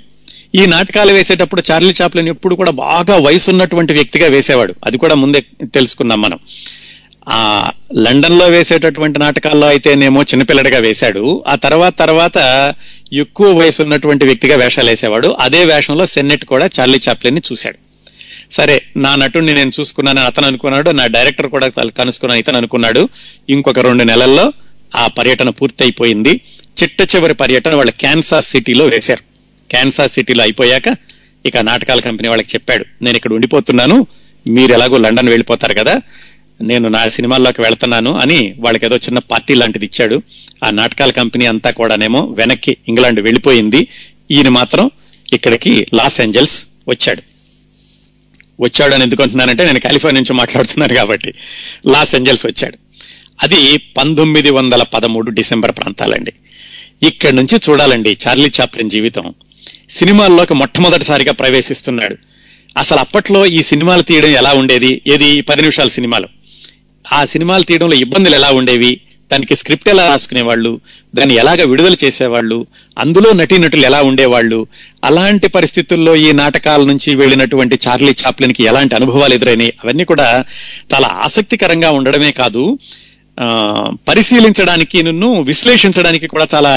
ఈ నాటకాలు వేసేటప్పుడు చార్లీ చాప్లిన్ ఎప్పుడు కూడా బాగా వయసు ఉన్నటువంటి వ్యక్తిగా వేసేవాడు. అది కూడా ముందే తెలుసుకున్నాం మనం. ఆ లండన్ లో వేసేటటువంటి నాటకాల్లో అయితేనేమో చిన్నపిల్లడిగా వేశాడు. ఆ తర్వాత తర్వాత ఎక్కువ వయసు ఉన్నటువంటి వ్యక్తిగా వేషాలు వేసేవాడు. అదే వేషంలో సెన్నెట్ కూడా చార్లీ చాప్లిన్ ని చూశాడు. సరే, నా నటుడిని నేను చూసుకున్నానని అతను అనుకున్నాడు, నా డైరెక్టర్ కూడా కనుసుకున్నాను ఇతను అనుకున్నాడు. ఇంకొక రెండు నెలల్లో ఆ పర్యటన పూర్తి అయిపోయింది. చిట్ట చివరి పర్యటన వాళ్ళ క్యాన్సాస్ సిటీలో వేశారు. క్యాన్సాస్ సిటీలో అయిపోయాక ఇక నాటకాల కంపెనీ వాళ్ళకి చెప్పాడు, నేను ఇక్కడ ఉండిపోతున్నాను, మీరు ఎలాగో లండన్ వెళ్ళిపోతారు కదా, నేను నా సినిమాల్లోకి వెళ్తున్నాను అని వాళ్ళకి ఏదో చిన్న పార్టీ లాంటిది ఇచ్చాడు. ఆ నాటకాల కంపెనీ అంతా కూడానేమో వెనక్కి ఇంగ్లాండ్ వెళ్ళిపోయింది. ఈయన మాత్రం ఇక్కడికి లాస్ ఏంజల్స్ వచ్చాడు. వచ్చాడు అని ఎందుకు అంటున్నానంటే నేను కాలిఫోర్నియా నుంచి మాట్లాడుతున్నాను కాబట్టి. లాస్ ఏంజల్స్ వచ్చాడు. అది పంతొమ్మిది వందల పదమూడు డిసెంబర్ ప్రాంతాలండి. ఇక్కడి నుంచి చూడాలండి చార్లీ చాప్లిన్ జీవితం. సినిమాల్లోకి మొట్టమొదటిసారిగా ప్రవేశిస్తున్నాడు. అసలు అప్పట్లో ఈ సినిమాలు తీయడం ఎలా ఉండేది, ఏది పది నిమిషాల సినిమాలు, ఆ సినిమాలు తీయడంలో ఇబ్బందులు ఎలా ఉండేవి, దానికి స్క్రిప్ట్ ఎలా రాసుకునేవాళ్ళు, దాన్ని ఎలాగ విడుదల చేసేవాళ్ళు, అందులో నటీనటులు ఎలా ఉండేవాళ్ళు, అలాంటి పరిస్థితుల్లో ఈ నాటకాల నుంచి వెళ్ళినటువంటి చార్లీ చాప్లిన్ కి ఎలాంటి అనుభవాలు ఎదురైనాయి, అవన్నీ కూడా చాలా ఆసక్తికరంగా ఉండడమే కాదు, ఆ పరిశీలించడానికి నిన్ను విశ్లేషించడానికి కూడా చాలా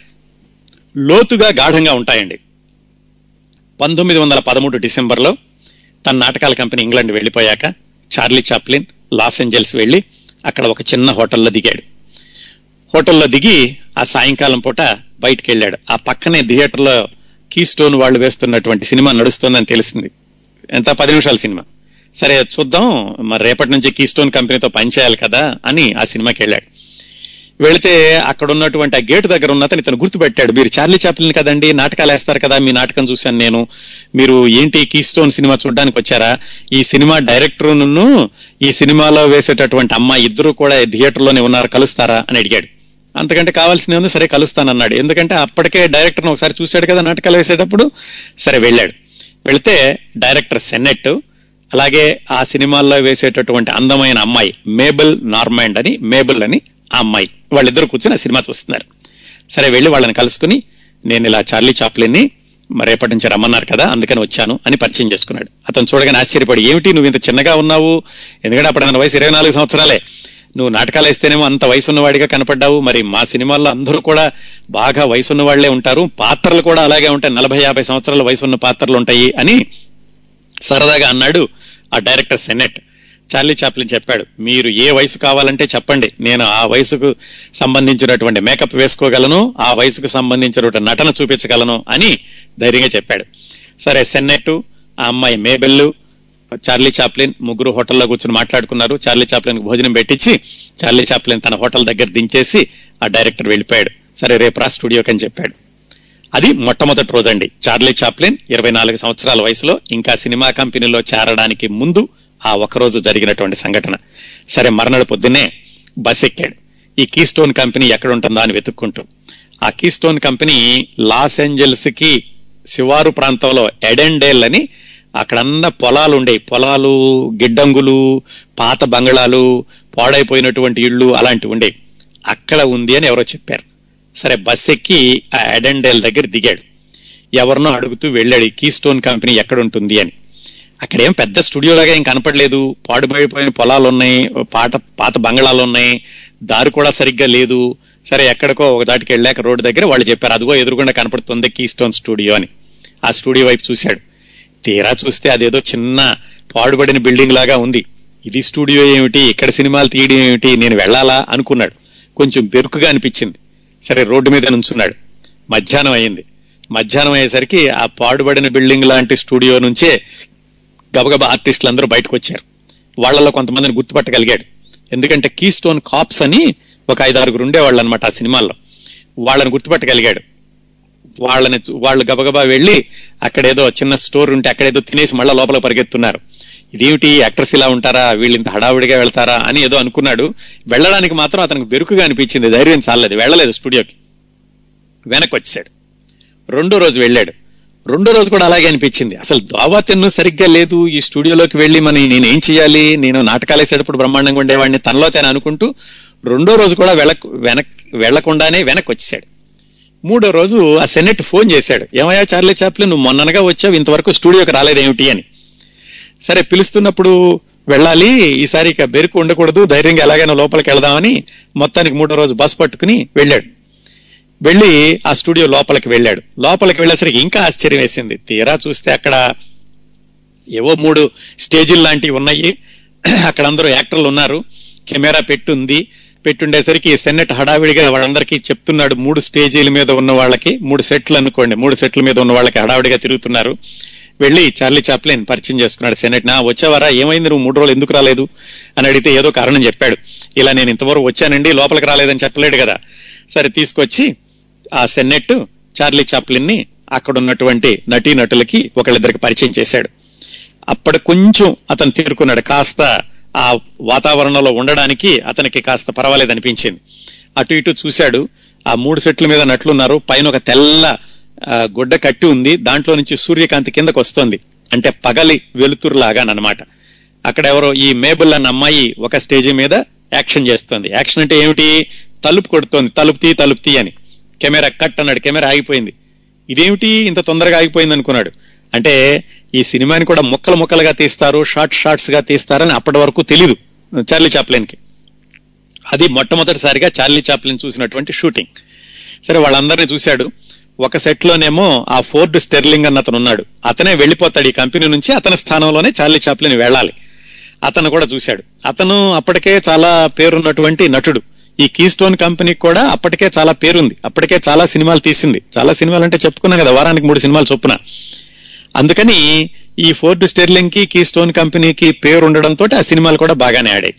లోతుగా గాఢంగా ఉంటాయండి. పంతొమ్మిది వందల పదమూడు డిసెంబర్లో తన నాటకాల కంపెనీ ఇంగ్లాండ్ వెళ్ళిపోయాక చార్లీ చాప్లిన్ లాస్ ఏంజల్స్ వెళ్లి అక్కడ ఒక చిన్న హోటల్లో దిగాడు. హోటల్లో దిగి ఆ సాయంకాలం పూట బయటికి వెళ్ళాడు. ఆ పక్కనే థియేటర్లో కీ స్టోన్ వాళ్ళు వేస్తున్నటువంటి సినిమా నడుస్తుందని తెలిసింది. ఎంత పది నిమిషాల సినిమా. సరే చూద్దాం, మరి రేపటి నుంచి కీ స్టోన్ కంపెనీతో పనిచేయాలి కదా అని ఆ సినిమాకి వెళ్ళాడు. వెళితే అక్కడ ఉన్నటువంటి ఆ గేటు దగ్గర ఉన్న అతను ఇతను గుర్తుపెట్టాడు, మీరు చార్లీ చాప్లిన్ కదండి, నాటకాలు వేస్తారు కదా, మీ నాటకం చూశాను నేను, మీరు ఏంటి కీ స్టోన్ సినిమా చూడడానికి వచ్చారా, ఈ సినిమా డైరెక్టర్ను ఈ సినిమాలో వేసేటటువంటి అమ్మాయి ఇద్దరు కూడా థియేటర్లోనే ఉన్నారు, కలుస్తారా అని అడిగాడు. అంతకంటే కావాల్సిందే ఉంది, సరే కలుస్తానన్నాడు. ఎందుకంటే అప్పటికే డైరెక్టర్ను ఒకసారి చూశాడు కదా నాటకాలు వేసేటప్పుడు. సరే వెళ్ళాడు. వెళితే డైరెక్టర్ సెన్నెట్, అలాగే ఆ సినిమాల్లో వేసేటటువంటి అందమైన అమ్మాయి మేబుల్ నార్మాండ్ అని, మేబుల్ అని ఆ అమ్మాయి, వాళ్ళిద్దరు కూర్చొని ఆ సినిమా చూస్తున్నారు. సరే వెళ్ళి వాళ్ళని కలుసుకుని, నేను ఇలా చార్లీ చాప్లిన్ ని రేపటి నుంచి రమ్మన్నారు కదా అందుకని వచ్చాను అని పరిచయం చేసుకున్నాడు. అతను చూడగానే ఆశ్చర్యపడి, ఏమిటి నువ్వు ఇంత చిన్నగా ఉన్నావు, ఎందుకంటే అప్పుడు నా వయసు ఇరవై నాలుగు సంవత్సరాలే, నువ్వు నాటకాలు వేస్తేనేమో అంత వయసున్నవాడిగా కనపడ్డావు, మరి మా సినిమాల్లో అందరూ కూడా బాగా వయసున్న వాళ్లే ఉంటారు, పాత్రలు కూడా అలాగే ఉంటాయి, నలభై యాభై సంవత్సరాల వయసున్న పాత్రలు ఉంటాయి అని సరదాగా అన్నాడు ఆ డైరెక్టర్ సెన్నెట్. చార్లీ చాప్లిన్ చెప్పాడు, మీరు ఏ వయసు కావాలంటే చెప్పండి, నేను ఆ వయసుకు సంబంధించినటువంటి మేకప్ వేసుకోగలను, ఆ వయసుకు సంబంధించినటువంటి నటన చూపించగలను అని ధైర్యంగా చెప్పాడు. సరే సెన్నెట్, ఆ అమ్మాయి మేబెల్లు, చార్లీ చాప్లిన్ ముగ్గురు హోటల్లో కూర్చొని మాట్లాడుకున్నారు. చార్లీ చాప్లిన్ భోజనం పెట్టించి చార్లీ చాప్లిన్ తన హోటల్ దగ్గర దించేసి ఆ డైరెక్టర్ వెళ్ళిపోయాడు. సరే రేపు రా స్టూడియోకి అని చెప్పాడు. అది మొట్టమొదటి రోజండి. చార్లీ చాప్లిన్ ఇరవై నాలుగు సంవత్సరాల వయసులో ఇంకా సినిమా కంపెనీలో చేరడానికి ముందు ఆ ఒకరోజు జరిగినటువంటి సంఘటన. సరే మర్నాడు పొద్దున్నే బస్ ఎక్కాడు. ఈ కీ స్టోన్ కంపెనీ ఎక్కడ ఉంటుందా అని వెతుక్కుంటూ. ఆ Keystone company Los Angeles కి శివారు ప్రాంతంలో ఎడెన్డేల్ అని అక్కడన్న పొలాలు ఉండేవి, పొలాలు, గిడ్డంగులు, పాత బంగళాలు, పాడైపోయినటువంటి ఇళ్ళు అలాంటివి ఉండేవి, అక్కడ ఉంది అని ఎవరో చెప్పారు. సరే బస్ ఎక్కి ఆ ఎడెన్డేల్ దగ్గర దిగాడు. ఎవరినో అడుగుతూ వెళ్ళాడు, ఈ కీ స్టోన్ కంపెనీ ఎక్కడ ఉంటుంది అని. అక్కడేం పెద్ద స్టూడియోలాగా ఏం కనపడలేదు, పాడుపడిపోయిన పొలాలు ఉన్నాయి, పాత పాత బంగళాలు ఉన్నాయి, దారి కూడా సరిగ్గా లేదు. సరే ఎక్కడికో ఒక దాటికి వెళ్ళాక రోడ్డు దగ్గర వాళ్ళు చెప్పారు, అదిగో ఎదురుగుండా కనపడుతుంది కీ స్టోన్ స్టూడియో అని. ఆ స్టూడియో వైపు చూశాడు. తీరా చూస్తే అదేదో చిన్న పాడుబడిన బిల్డింగ్ లాగా ఉంది. ఇది స్టూడియో ఏమిటి, ఇక్కడ సినిమాలు తీయడం ఏమిటి, నేను వెళ్ళాలా అనుకున్నాడు. కొంచెం బెరుకుగా అనిపించింది. సరే రోడ్డు మీద నుంచున్నాడు. మధ్యాహ్నం అయింది. మధ్యాహ్నం అయ్యేసరికి ఆ పాడుబడిన బిల్డింగ్ లాంటి స్టూడియో నుంచే గబగబా ఆర్టిస్టులు అందరూ బయటకు వచ్చారు. వాళ్లలో కొంతమందిని గుర్తుపట్టగలిగాడు. ఎందుకంటే కీ స్టోన్ కాప్స్ అని ఒక ఐదారుగురు ఉండేవాళ్ళు అనమాట ఆ సినిమాల్లో. వాళ్ళని గుర్తుపట్టగలిగాడు. వాళ్ళని వాళ్ళు గబగబా వెళ్ళి అక్కడేదో చిన్న స్టోర్ ఉంటే అక్కడేదో తినేసి మళ్ళా లోపల పరిగెత్తున్నారు. ఇదేమిటి యాక్టర్స్ ఇలా ఉంటారా, వీళ్ళు ఇంత హడావుడిగా వెళ్తారా అని ఏదో అనుకున్నాడు. వెళ్ళడానికి మాత్రం అతనికి బెరుకుగా అనిపించింది, ధైర్యం చాలలేదు, వెళ్ళలేదు స్టూడియోకి, వెనక్కి వచ్చాడు. రెండో రోజు వెళ్ళాడు. రెండో రోజు కూడా అలాగే అనిపించింది, అసలు దోవా తిన్ను సరిగ్గా లేదు, ఈ స్టూడియోలోకి వెళ్ళి మన నేనేం చేయాలి, నేను నాటకాలు వేసేటప్పుడు బ్రహ్మాండంగా ఉండేవాడిని తనలో తేన అనుకుంటూ రెండో రోజు కూడా వెళ్ళ వెనక్ వెళ్లకుండానే వెనక్కి వచ్చేసాడు. మూడో రోజు ఆ సెనెట్ ఫోన్ చేశాడు, ఏమయ్యా చార్లీ చాప్లిన్, నువ్వు మొన్ననగా వచ్చావు, ఇంతవరకు స్టూడియోకి రాలేదేమిటి అని. సరే పిలుస్తున్నప్పుడు వెళ్ళాలి, ఈసారి ఇక బెరుకు ఉండకూడదు, ధైర్యంగా ఎలాగైనా లోపలికి వెళదామని మొత్తానికి మూడో రోజు బస్ పట్టుకుని వెళ్ళాడు. వెళ్ళి ఆ స్టూడియో లోపలికి వెళ్ళాడు. లోపలికి వెళ్ళేసరికి ఇంకా ఆశ్చర్యం వేసింది. తీరా చూస్తే అక్కడ ఏవో మూడు స్టేజీలు లాంటివి ఉన్నాయి, అక్కడ అందరూ యాక్టర్లు ఉన్నారు, కెమెరా పెట్టుంది. పెట్టుండేసరికి సెన్నెట్ హడావిడిగా వాళ్ళందరికీ చెప్తున్నాడు, మూడు స్టేజీల మీద ఉన్న వాళ్ళకి, మూడు సెట్లు అనుకోండి, మూడు సెట్ల మీద ఉన్న వాళ్ళకి హడావిడిగా తిరుగుతున్నారు. వెళ్ళి చార్లీ చాప్లిన్ పరిచయం చేసుకున్నాడు సెన్నెట్. నా వచ్చేవారా, ఏమైంది, నువ్వు మూడు రోజులు ఎందుకు రాలేదు అని అడిగితే ఏదో కారణం చెప్పాడు. ఇలా నేను ఇంతవరకు వచ్చానండి, లోపలికి రాలేదని చెప్పలేడు కదా. సరే తీసుకొచ్చి ఆ సెన్నెట్ చార్లీ చాప్లిన్ ని అక్కడ ఉన్నటువంటి నటీ నటులకి ఒకళ్ళిద్దరికి పరిచయం చేశాడు. అప్పటి కొంచెం అతను తీరుకున్నాడు, కాస్త ఆ వాతావరణంలో ఉండడానికి అతనికి కాస్త పర్వాలేదు అనిపించింది. అటు ఇటు చూశాడు, ఆ మూడు సెట్ల మీద నట్లున్నారు, పైన ఒక తెల్ల గుడ్డ కట్టి ఉంది, దాంట్లో నుంచి సూర్యకాంతి కిందకు వస్తుంది, అంటే పగలి వెలుతురులాగానమాట. అక్కడ ఎవరో ఈ మేబుల్ అన్న అమ్మాయి ఒక స్టేజీ మీద యాక్షన్ చేస్తోంది. యాక్షన్ అంటే ఏమిటి, తలుపు కొడుతోంది, తలుపు తీ తలుపు తీ అని. కెమెరా కట్ అన్నాడు, కెమెరా ఆగిపోయింది. ఇదేమిటి ఇంత తొందరగా ఆగిపోయింది అనుకున్నాడు. అంటే ఈ సినిమాని కూడా ముక్కలు ముక్కలుగా తీస్తారు, షార్ట్ షార్ట్స్ గా తీస్తారని అప్పటి వరకు తెలీదు చార్లీ చాప్లిన్ కి. అది మొట్టమొదటిసారిగా చార్లీ చాప్లిన్ చూసినటువంటి షూటింగ్. సరే వాళ్ళందరినీ చూశాడు. ఒక సెట్ లోనేమో ఆ ఫోర్డ్ స్టెర్లింగ్ అన్న అతను ఉన్నాడు, అతనే వెళ్ళిపోతాడు ఈ కంపెనీ నుంచి, అతని స్థానంలోనే చార్లీ చాప్లిన్ వెళ్ళాలి. అతను కూడా చూశాడు. అతను అప్పటికే చాలా పేరున్నటువంటి నటుడు. ఈ కీస్టోన్ కంపెనీకి కూడా అప్పటికే చాలా పేరుంది, అప్పటికే చాలా సినిమాలు తీసింది. చాలా సినిమాలు అంటే చెప్పుకున్నాం కదా, వారానికి మూడు సినిమాలు చొప్పున. అందుకని ఈ ఫోర్డ్ స్టెర్లింగ్ కి కీస్టోన్ కంపెనీకి పేరు ఉండడంతో ఆ సినిమాలు కూడా బాగానే ఆడాయి.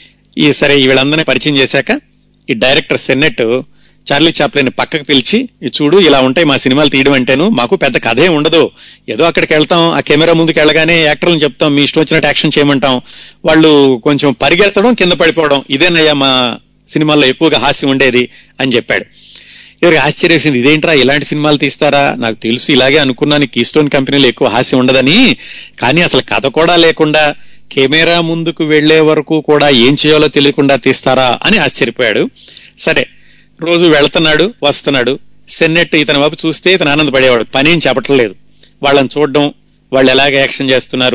ఈ సరే వీళ్ళందరినీ పరిచయం చేశాక ఈ డైరెక్టర్ సెన్నెట్ చార్లీ చాప్లిన్ పక్కకు పిలిచి, చూడు ఇలా ఉంటాయి మా సినిమాలు తీయడం అంటేను, మాకు పెద్ద కథే ఉండదు, ఏదో అక్కడికి వెళ్తాం, ఆ కెమెరా ముందుకు వెళ్ళగానే యాక్టర్లను చెప్తాం, మీ ఇష్టం వచ్చినట్టు యాక్షన్ చేయమంటాం, వాళ్ళు కొంచెం పరిగెత్తడం కింద పడిపోవడం, ఇదేనయ్యా మా సినిమాల్లో ఎక్కువగా హాస్యం ఉండేది అని చెప్పాడు. ఎవరికి ఆశ్చర్యం వేసింది, ఇదేంట్రా ఇలాంటి సినిమాలు తీస్తారా, నాకు తెలుసు, ఇలాగే అనుకున్నాను కీస్టోన్ కంపెనీలో ఎక్కువ హాస్యం ఉండదని, కానీ అసలు కథ కూడా లేకుండా కెమెరా ముందుకు వెళ్లే వరకు కూడా ఏం చేయాలో తెలియకుండా తీస్తారా అని ఆశ్చర్యపోయాడు. సరే రోజు వెళ్తున్నాడు వస్తున్నాడు. సెన్నెట్ ఇతని వైపు చూస్తే ఇతను ఆనందపడేవాడు, పని ఏం చెప్పట్లేదు, వాళ్ళని చూడడం, వాళ్ళు ఎలాగ యాక్షన్ చేస్తున్నారు,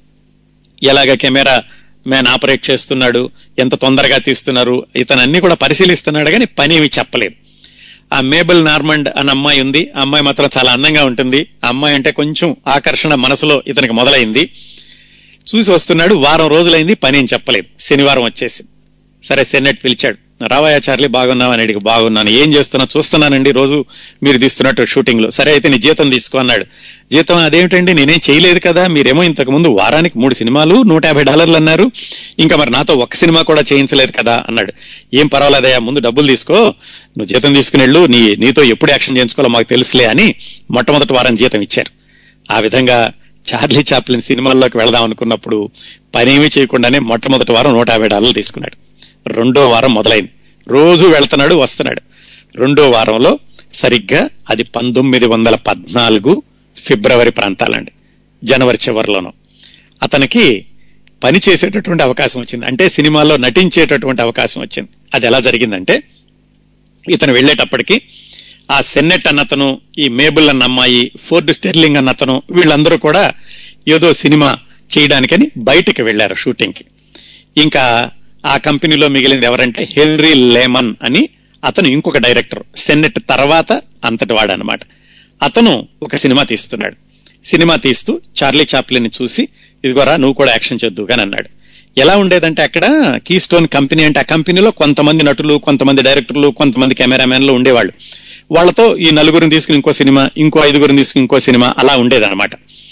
ఎలాగ కెమెరా మ్యాన్ ఆపరేట్ చేస్తున్నాడు, ఎంత తొందరగా తీస్తున్నారు, ఇతను అన్ని కూడా పరిశీలిస్తున్నాడు, కానీ పని ఏమి చెప్పలేదు. ఆ మేబుల్ నార్మండ్ అన్న అమ్మాయి ఉంది, ఆ అమ్మాయి మాత్రం చాలా అందంగా ఉంటుంది. ఆ అమ్మాయి అంటే కొంచెం ఆకర్షణ మనసులో ఇతనికి మొదలైంది. చూసి వస్తున్నాడు, వారం రోజులైంది, పని ఏం చెప్పలేదు. శనివారం వచ్చేసి సరే సెన్నెట్ పిలిచాడు, రావయ్య చార్లీ బాగున్నావు అని అడిగి, బాగున్నాను, ఏం చేస్తున్నా, చూస్తున్నానండి రోజు మీరు తీస్తున్నట్టు షూటింగ్ లో. సరే అయితే నీ జీతం తీసుకో అన్నాడు. జీతం అదేమిటండి, నేనేం చేయలేదు కదా, మీరేమో ఇంతకు ముందు వారానికి మూడు సినిమాలు నూట యాభై డాలర్లు అన్నారు, ఇంకా మరి నాతో ఒక్క సినిమా కూడా చేయించలేదు కదా అన్నాడు. ఏం పర్వాలేదయ్యా, ముందు డబ్బులు తీసుకో, నువ్వు జీతం తీసుకుని వెళ్ళు, నీ నీతో ఎప్పుడు యాక్షన్ చేయించుకోవాలో మాకు తెలుసులే అని మొట్టమొదటి వారం జీతం ఇచ్చారు. ఆ విధంగా చార్లీ చాప్లిన్ సినిమాల్లోకి వెళదాం అనుకున్నప్పుడు పనేమీ చేయకుండానే మొట్టమొదటి వారం నూట యాభై డాలర్లు తీసుకున్నాడు. రెండో వారం మొదలైంది, రోజు వెళ్తున్నాడు వస్తున్నాడు. రెండో వారంలో సరిగ్గా అది పంతొమ్మిది వందల పద్నాలుగు ఫిబ్రవరి ప్రాంతాలండి, జనవరి చివరిలోనూ అతనికి పని చేసేటటువంటి అవకాశం వచ్చింది, అంటే సినిమాలో నటించేటటువంటి అవకాశం వచ్చింది. అది ఎలా జరిగిందంటే, ఇతను వెళ్ళేటప్పటికి ఆ సెన్నెట్ అన్నతను, ఈ మేబుల్ అన్న అమ్మాయి, ఫోర్డ్ స్టెర్లింగ్ అన్నతను, వీళ్ళందరూ కూడా ఏదో సినిమా చేయడానికని బయటకు వెళ్లారు షూటింగ్ కి. ఇంకా ఆ కంపెనీలో మిగిలింది ఎవరంటే హెన్రీ లేమన్ అని, అతను ఇంకొక డైరెక్టర్, సెన్నెట్ తర్వాత అంతటి వాడనమాట. అతను ఒక సినిమా తీస్తున్నాడు. సినిమా తీస్తూ చార్లీ చాప్లిన్ ని చూసి, ఇదిగోరా నువ్వు కూడా యాక్షన్ చేద్దు అని అన్నాడు. ఎలా ఉండేదంటే అక్కడ కీస్టోన్ కంపెనీ అంటే ఆ కంపెనీలో కొంతమంది నటులు, కొంతమంది డైరెక్టర్లు, కొంతమంది కెమెరామెన్లు ఉండేవాళ్ళు. వాళ్ళతో ఈ నలుగురిని తీసుకుని ఇంకో సినిమా, ఇంకో ఐదుగురిని తీసుకుని ఇంకో సినిమా, అలా ఉండేదన్నమాట.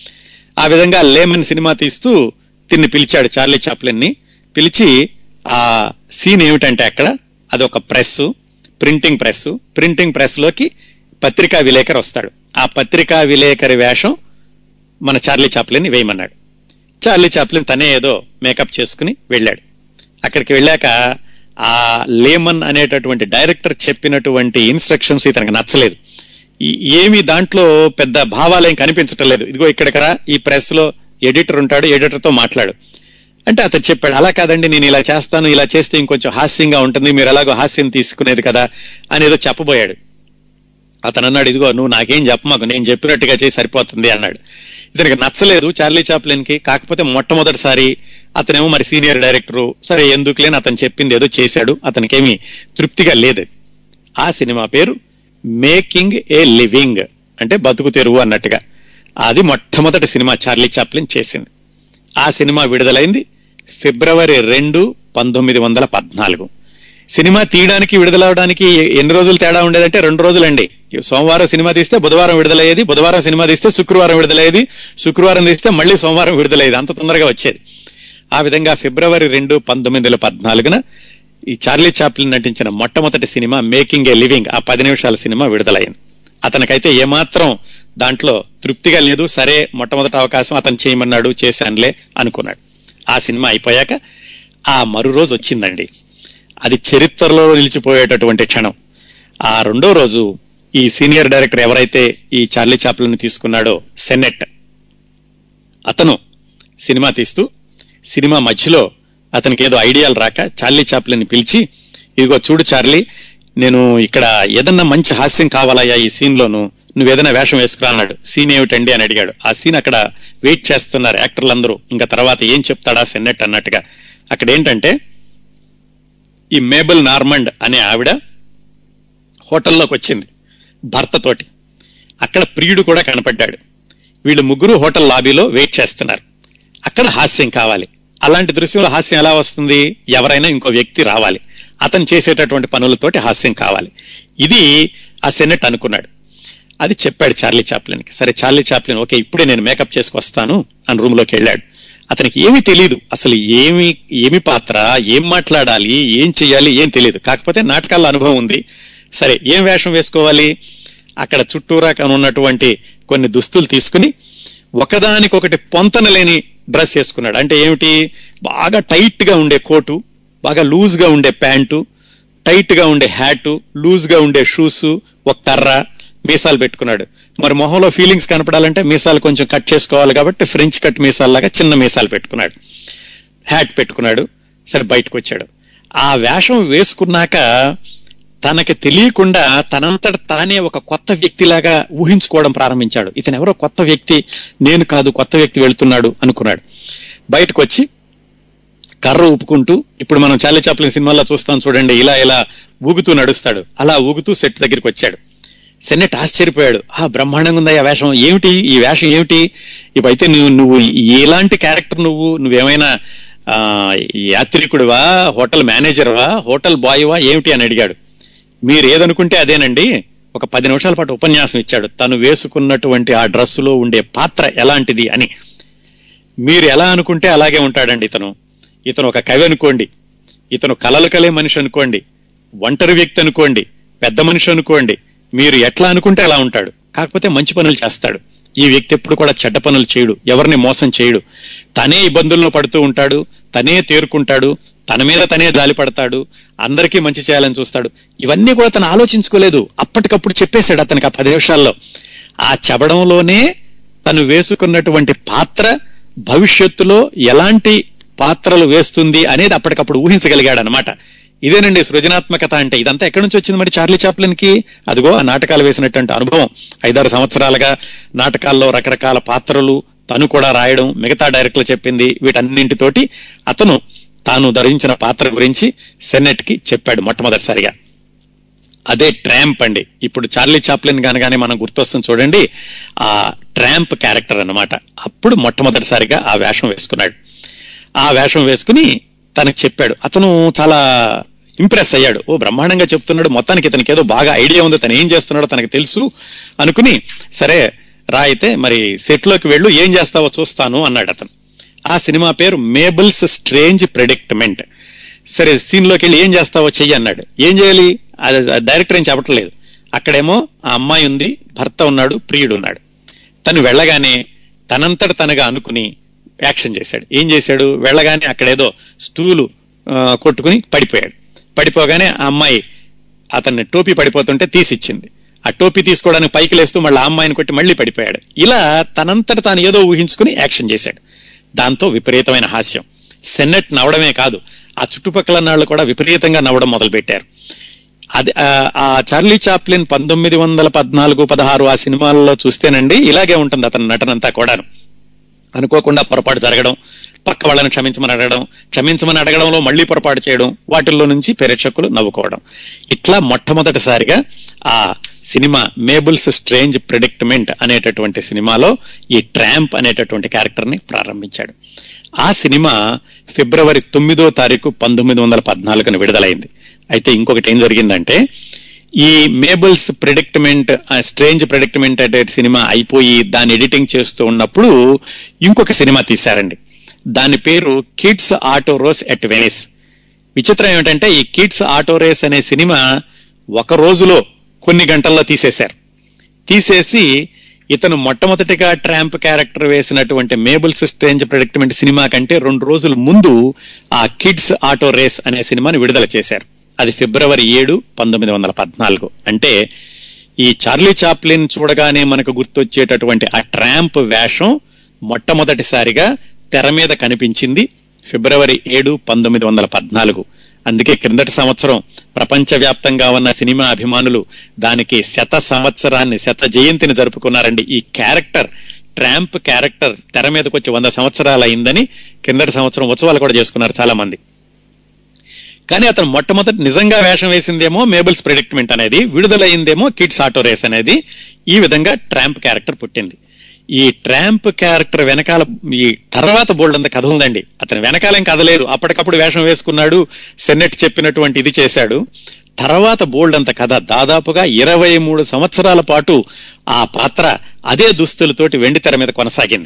ఆ విధంగా లేమన్ సినిమా తీస్తూ తిన్ని పిలిచాడు చార్లీ చాప్లిన్ ని. పిలిచి ఆ సీన్ ఏమిటంటే అక్కడ అదొక press, printing press. Printing press లోకి పత్రికా విలేకరి వస్తాడు. ఆ పత్రికా విలేకరి వేషం మన చార్లీ చాప్లిన్ ని వేయమన్నాడు. చార్లీ చాప్లిన్ తనే ఏదో మేకప్ చేసుకుని వెళ్ళాడు. అక్కడికి వెళ్ళాక ఆ లేమన్ అనేటటువంటి డైరెక్టర్ చెప్పినటువంటి ఇన్స్ట్రక్షన్స్ ఇతనికి నచ్చలేదు. ఏమి దాంట్లో పెద్ద భావాలేం కనిపించటం లేదు. ఇదిగో ఇక్కడికరా, ఈ ప్రెస్ లో ఎడిటర్ ఉంటాడు, ఎడిటర్ తో మాట్లాడు అంటే అతను చెప్పాడు. అలా కాదండి, నేను ఇలా చేస్తాను, ఇలా చేస్తే ఇంకొంచెం హాస్యంగా ఉంటుంది, మీరు ఎలాగో హాస్యం తీసుకునేది కదా అని ఏదో చెప్పబోయాడు. అతను అన్నాడు, ఇదిగో నువ్వు నాకేం చెప్పమాకు, నేను చెప్పినట్టుగా చేసి సరిపోతుంది అన్నాడు. ఇతనికి నచ్చలేదు చార్లీ చాప్లిన్ కి. కాకపోతే మొట్టమొదటిసారి అతనేమో మరి సీనియర్ డైరెక్టరు, సరే ఎందుకులేని అతను చెప్పింది ఏదో చేశాడు, అతనికేమీ తృప్తిగా లేదు. ఆ సినిమా పేరు మేకింగ్ ఏ లివింగ్, అంటే బతుకు తెరువు అన్నట్టుగా. అది మొట్టమొదటి సినిమా చార్లీ చాప్లిన్ చేసింది. ఆ సినిమా విడుదలైంది ఫిబ్రవరి రెండు పంతొమ్మిది వందల పద్నాలుగు. సినిమా తీయడానికి విడుదలవడానికి ఎన్ని రోజులు తేడా ఉండేదంటే రెండు రోజులండి. సోమవారం సినిమా తీస్తే బుధవారం విడుదలయ్యేది, బుధవారం సినిమా తీస్తే శుక్రవారం విడుదలయ్యేది, శుక్రవారం తీస్తే మళ్ళీ సోమవారం విడుదలయ్యేది, అంత తొందరగా వచ్చేది. ఆ విధంగా ఫిబ్రవరి రెండు పంతొమ్మిది వందల పద్నాలుగున ఈ చార్లీ చాప్లిన్ నటించిన మొట్టమొదటి సినిమా మేకింగ్ ఏ లివింగ్, ఆ పది నిమిషాల సినిమా విడుదలైంది. అతనికైతే ఏమాత్రం దాంట్లో తృప్తిగా లేదు. సరే మొట్టమొదటి అవకాశం అతను చేయమన్నాడు, చేశానులే అనుకున్నాడు. ఆ సినిమా అయిపోయాక ఆ మరో రోజు వచ్చిందండి, అది చరిత్రలో నిలిచిపోయేటటువంటి క్షణం. ఆ రెండో రోజు ఈ సీనియర్ డైరెక్టర్ ఎవరైతే ఈ చార్లీ చాప్లిన్ తీసుకున్నాడో సెన్నెట్, అతను సినిమా తీస్తూ సినిమా మధ్యలో అతనికి ఏదో ఐడియాలు రాక చార్లీ చాప్లిన్ పిలిచి, ఇదిగో చూడు చార్లీ, నేను ఇక్కడ ఏదన్నా మంచి హాస్యం కావాలయ్యా ఈ సీన్ లోను, నువ్వేదైనా వేషం వేసుకురా అన్నాడు. సీన్ ఏమిటండి అని అడిగాడు. ఆ సీన్ అక్కడ వెయిట్ చేస్తున్నారు యాక్టర్లందరూ, ఇంకా తర్వాత ఏం చెప్తాడా సెన్నెట్ అన్నట్టుగా. అక్కడ ఏంటంటే ఈ మేబుల్ నార్మండ్ అనే ఆవిడ హోటల్లోకి వచ్చింది భర్తతోటి. అక్కడ ప్రియుడు కూడా కనపడ్డాడు. వీళ్ళు ముగ్గురు హోటల్ లాబీలో వెయిట్ చేస్తున్నారు. అక్కడ హాస్యం కావాలి. అలాంటి దృశ్యంలో హాస్యం ఎలా వస్తుంది? ఎవరైనా ఇంకో వ్యక్తి రావాలి, అతను చేసేటటువంటి పనులతోటి హాస్యం కావాలి. ఇది ఆ సెన్నెట్ అనుకున్నాడు. అది చెప్పాడు చార్లీ చాప్లిన్ కి. సరే చార్లీ చాప్లిన్ ఓకే ఇప్పుడే నేను మేకప్ చేసుకొస్తాను అని రూమ్ లోకి వెళ్ళాడు. అతనికి ఏమీ తెలియదు, అసలు ఏమి ఏమి పాత్ర, ఏం మాట్లాడాలి, ఏం చెయ్యాలి ఏం తెలియదు. కాకపోతే నాటకాల్లో అనుభవం ఉంది. సరే ఏం వేషం వేసుకోవాలి? అక్కడ చుట్టూరా ఉన్నటువంటి కొన్ని దుస్తులు తీసుకుని ఒకదానికొకటి పొంతన లేని డ్రెస్ వేసుకున్నాడు. అంటే ఏమిటి? బాగా టైట్ గా ఉండే కోటు, బాగా లూజ్ గా ఉండే ప్యాంటు, టైట్ గా ఉండే హ్యాటు, లూజ్ గా ఉండే షూస్, ఒక కర్ర, మీసాలు పెట్టుకున్నాడు. మరి మొహంలో ఫీలింగ్స్ కనపడాలంటే మీసాలు కొంచెం కట్ చేసుకోవాలి కాబట్టి ఫ్రెంచ్ కట్ మీసాల్లాగా చిన్న మీసాలు పెట్టుకున్నాడు, హ్యాట్ పెట్టుకున్నాడు. సరే బయటకు వచ్చాడు. ఆ వేషం వేసుకున్నాక తనకి తెలియకుండా తనంతట తానే ఒక కొత్త వ్యక్తిలాగా ఊహించుకోవడం ప్రారంభించాడు. ఇతను ఎవరో కొత్త వ్యక్తి, నేను కాదు కొత్త వ్యక్తి వెళ్తున్నాడు అనుకున్నాడు. బయటకు వచ్చి కర్ర ఊపుకుంటూ, ఇప్పుడు మనం చార్లీ చాప్లిన్ సినిమాల్లో చూస్తాం చూడండి, ఇలా ఇలా ఊగుతూ నడుస్తాడు. అలా ఊగుతూ సెట్ దగ్గరికి వచ్చాడు. సెన్నెట్ ఆశ్చర్యపోయాడు. ఆ బ్రహ్మాండంగా ఉందా ఆ వేషం, ఏమిటి ఈ వేషం ఏమిటి? ఇప్పుడైతే నువ్వు నువ్వు ఎలాంటి క్యారెక్టర్, నువ్వు నువ్వేమైనా ఆ యాత్రికుడివా, హోటల్ మేనేజర్వా, హోటల్ బాయ్వా ఏమిటి అని అడిగాడు. మీరు ఏదనుకుంటే అదేనండి. ఒక పది నిమిషాల పాటు ఉపన్యాసం ఇచ్చాడు తను వేసుకున్నటువంటి ఆ డ్రెస్సులో ఉండే పాత్ర ఎలాంటిది అని. మీరు ఎలా అనుకుంటే అలాగే ఉంటాడండి ఇతను. ఇతను ఒక కవి అనుకోండి, ఇతను కలలు కలే మనిషి అనుకోండి, ఒంటరి వ్యక్తి అనుకోండి, పెద్ద మనిషి అనుకోండి, మీరు ఎట్లా అనుకుంటే అలా ఉంటాడు. కాకపోతే మంచి పనులు చేస్తాడు. ఈ వ్యక్తి ఎప్పుడు కూడా చెడ్డ పనులు చేయడు, ఎవరిని మోసం చేయడు. తనే ఇబ్బందుల్లో పడుతూ ఉంటాడు, తనే తేరుకుంటాడు, తన మీద తనే జాలి పడతాడు, అందరికీ మంచి చేయాలని చూస్తాడు. ఇవన్నీ కూడా తను ఆలోచించుకోలేదు, అప్పటికప్పుడు చెప్పేశాడు అతనికి ఆ పది నిమిషాల్లో. ఆ చెప్పడంలోనే తను వేసుకున్నటువంటి పాత్ర భవిష్యత్తులో ఎలాంటి పాత్రలు వేస్తుంది అనేది అప్పటికప్పుడు ఊహించగలిగాడు అనమాట. ఇదేనండి సృజనాత్మకత అంటే. ఇదంతా ఎక్కడి నుంచి వచ్చింది మరి చార్లీ చాప్లిన్ కి? అదిగో ఆ నాటకాలు వేసినటువంటి అనుభవం. ఐదారు సంవత్సరాలుగా నాటకాల్లో రకరకాల పాత్రలు తను కూడా రాయడం, మిగతా డైరెక్టర్లు చెప్పింది, వీటన్నింటితోటి అతను తాను ధరించిన పాత్ర గురించి సెన్నెట్ కి చెప్పాడు మొట్టమొదటిసారిగా. అదే ట్రాంప్ అండి. ఇప్పుడు చార్లీ చాప్లిన్ గానగానే మనం గుర్తొస్తుంది చూడండి, ఆ ట్రాంప్ క్యారెక్టర్ అన్నమాట. అప్పుడు మొట్టమొదటిసారిగా ఆ వేషం వేసుకున్నాడు. ఆ వేషం వేసుకుని తనకు చెప్పాడు. అతను చాలా ఇంప్రెస్ అయ్యాడు. ఓ బ్రహ్మాండంగా చెప్తున్నాడు, మొత్తానికి ఇతనికి ఏదో బాగా ఐడియా ఉంది, తను ఏం చేస్తున్నాడో తనకు తెలుసు అనుకుని, సరే రా అయితే మరి సెట్ లోకి వెళ్ళు, ఏం చేస్తావో చూస్తాను అన్నాడు అతను. ఆ సినిమా పేరు మేబుల్స్ స్ట్రేంజ్ ప్రెడిక్ట్మెంట్. సరే సీన్ లోకి వెళ్ళి ఏం చేస్తావో చెయ్యి అన్నాడు. ఏం చేయాలి? అది డైరెక్టర్ ఏం చెప్పట్లేదు. అక్కడేమో ఆ అమ్మాయి ఉంది, భర్త ఉన్నాడు, ప్రియుడు ఉన్నాడు. తను వెళ్ళగానే తనంతట తనగా అనుకుని యాక్షన్ చేశాడు. ఏం చేశాడు? వెళ్ళగానే అక్కడేదో స్టూలు కొట్టుకుని పడిపోయాడు. పడిపోగానే ఆ అమ్మాయి అతన్ని టోపీ పడిపోతుంటే తీసిచ్చింది. ఆ టోపీ తీసుకోవడానికి పైకి లేస్తూ మళ్ళీ ఆ అమ్మాయిని కొట్టి మళ్ళీ పడిపోయాడు. ఇలా తనంతట తాను ఏదో ఊహించుకుని యాక్షన్ చేశాడు. దాంతో విపరీతమైన హాస్యం. సెన్నెట్ నవ్వడమే కాదు, ఆ చుట్టుపక్కల నాళ్ళు కూడా విపరీతంగా నవ్వడం మొదలు పెట్టారు. అది ఆ చార్లీ చాప్లిన్ పంతొమ్మిది వందల పద్నాలుగు పదహారు ఆ సినిమాల్లో చూస్తేనండి ఇలాగే ఉంటుంది అతని నటనంతా కూడాను. అనుకోకుండా పొరపాటు జరగడం, పక్క వాళ్ళని క్షమించమని అడగడం, క్షమించమని అడగడంలో మళ్లీ పొరపాటు చేయడం, వాటిల్లో నుంచి ప్రేక్షకులు నవ్వుకోవడం. ఇట్లా మొట్టమొదటిసారిగా ఆ సినిమా మేబుల్స్ స్ట్రేంజ్ ప్రెడిక్ట్మెంట్ అనేటటువంటి సినిమాలో ఈ ట్రాంప్ అనేటటువంటి క్యారెక్టర్ ని ప్రారంభించాడు. ఆ సినిమా ఫిబ్రవరి తొమ్మిదో తారీఖు పంతొమ్మిది వందల పద్నాలుగున విడుదలైంది. అయితే ఇంకొకటి ఏం జరిగిందంటే, ఈ మేబుల్స్ ప్రెడిక్ట్మెంట్ స్ట్రేంజ్ ప్రెడిక్ట్మెంట్ అనే సినిమా అయిపోయి దాన్ని ఎడిటింగ్ చేస్తూ ఉన్నప్పుడు ఇంకొక సినిమా తీశారండి. దాని పేరు kids auto race at Venice. విచిత్రం ఏమిటంటే, ఈ కిడ్స్ ఆటో రేస్ అనే సినిమా ఒక రోజులో కొన్ని గంటల్లో తీసేశారు. తీసేసి ఇతను మొట్టమొదటిగా ట్రాంప్ క్యారెక్టర్ వేసినటువంటి మేబుల్స్ స్ట్రేంజ్ ప్రెడిక్ట్మెంట్ సినిమా కంటే రెండు రోజుల ముందు ఆ కిడ్స్ ఆటో రేస్ అనే సినిమాని విడుదల చేశారు. అది ఫిబ్రవరి ఏడు పంతొమ్మిది వందల పద్నాలుగు. అంటే ఈ చార్లీ చాప్లిన్ చూడగానే మనకు గుర్తొచ్చేటటువంటి ఆ ట్రాంప్ వేషం మొట్టమొదటిసారిగా తెర మీద కనిపించింది ఫిబ్రవరి ఏడు పంతొమ్మిది వందల పద్నాలుగు. అందుకే క్రిందటి సంవత్సరం ప్రపంచవ్యాప్తంగా ఉన్న సినిమా అభిమానులు దానికి శత సంవత్సరాన్ని శత జయంతిని జరుపుకున్నారండి. ఈ క్యారెక్టర్ ట్రాంప్ క్యారెక్టర్ తెర మీదకి వచ్చి వంద సంవత్సరాలు అయిందని కిందటి సంవత్సరం ఉత్సవాలు కూడా చేసుకున్నారు చాలా మంది. కానీ అతను మొట్టమొదటి నిజంగా వేషం వేసిందేమో మేబుల్స్ ప్రెడిక్ట్మెంట్ అనేది, విడుదలైందేమో కిడ్స్ ఆటో రేస్ అనేది. ఈ విధంగా ట్రాంప్ క్యారెక్టర్ పుట్టింది. ఈ ట్రాంప్ క్యారెక్టర్ వెనకాల ఈ తర్వాత బోల్డ్ అంత కథ ఉందండి. అతని వెనకాలేం కథ లేదు, అప్పటికప్పుడు వేషం వేసుకున్నాడు, సెనెట్ చెప్పినటువంటి ఇది చేశాడు. తర్వాత బోల్డ్ అంత కథ, దాదాపుగా ఇరవై మూడు సంవత్సరాల పాటు ఆ పాత్ర అదే దుస్తులతోటి వెండి తెర మీద కొనసాగింది.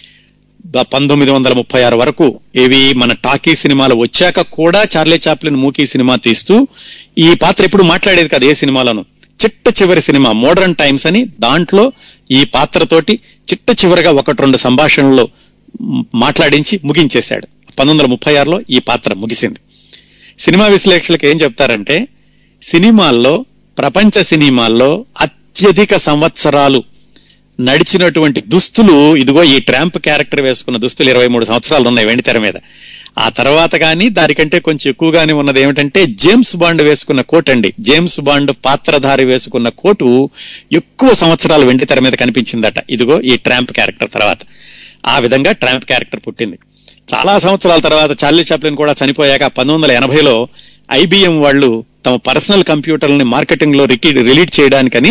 పంతొమ్మిది వందల ముప్పై ఆరు వరకు ఇవి మన టాకీ సినిమాలు వచ్చాక కూడా చార్లీ చాప్లిన్ మూకీ సినిమా తీస్తూ ఈ పాత్ర ఎప్పుడు మాట్లాడేది కాదు ఏ సినిమాలోనూ. చిట్ట చివరి సినిమా మోడర్న్ టైమ్స్ అని, దాంట్లో ఈ పాత్రతోటి చిట్ట చివరిగా ఒకటి రెండు సంభాషణలో మాట్లాడించి ముగించేశాడు. పంతొమ్మిది వందల ముప్పై ఆరులో ఈ పాత్ర ముగిసింది. సినిమా విశ్లేషకులకు ఏం చెప్తారంటే, సినిమాల్లో ప్రపంచ సినిమాల్లో అత్యధిక సంవత్సరాలు నడిచినటువంటి దుస్తులు ఇదిగో ఈ ట్రాంప్ క్యారెక్టర్ వేసుకున్న దుస్తులు ఇరవై మూడు సంవత్సరాలు ఉన్నాయి వెండి తెర మీద. ఆ తర్వాత కానీ దానికంటే కొంచెం ఎక్కువగానే ఉన్నది ఏమిటంటే జేమ్స్ బాండ్ వేసుకున్న కోట్ అండి. జేమ్స్ బాండ్ పాత్రధారి వేసుకున్న కోటు ఎక్కువ సంవత్సరాలు వెండి తెర మీద కనిపించిందట ఇదిగో ఈ ట్రాంప్ క్యారెక్టర్ తర్వాత. ఆ విధంగా ట్రాంప్ క్యారెక్టర్ పుట్టింది. చాలా సంవత్సరాల తర్వాత చార్లీ చాప్లిన్ కూడా చనిపోయాక పంతొమ్మిది వందల ఎనభైలో ఐబిఎం వాళ్ళు తమ పర్సనల్ కంప్యూటర్లని మార్కెటింగ్ లో రిలీజ్ చేయడానికని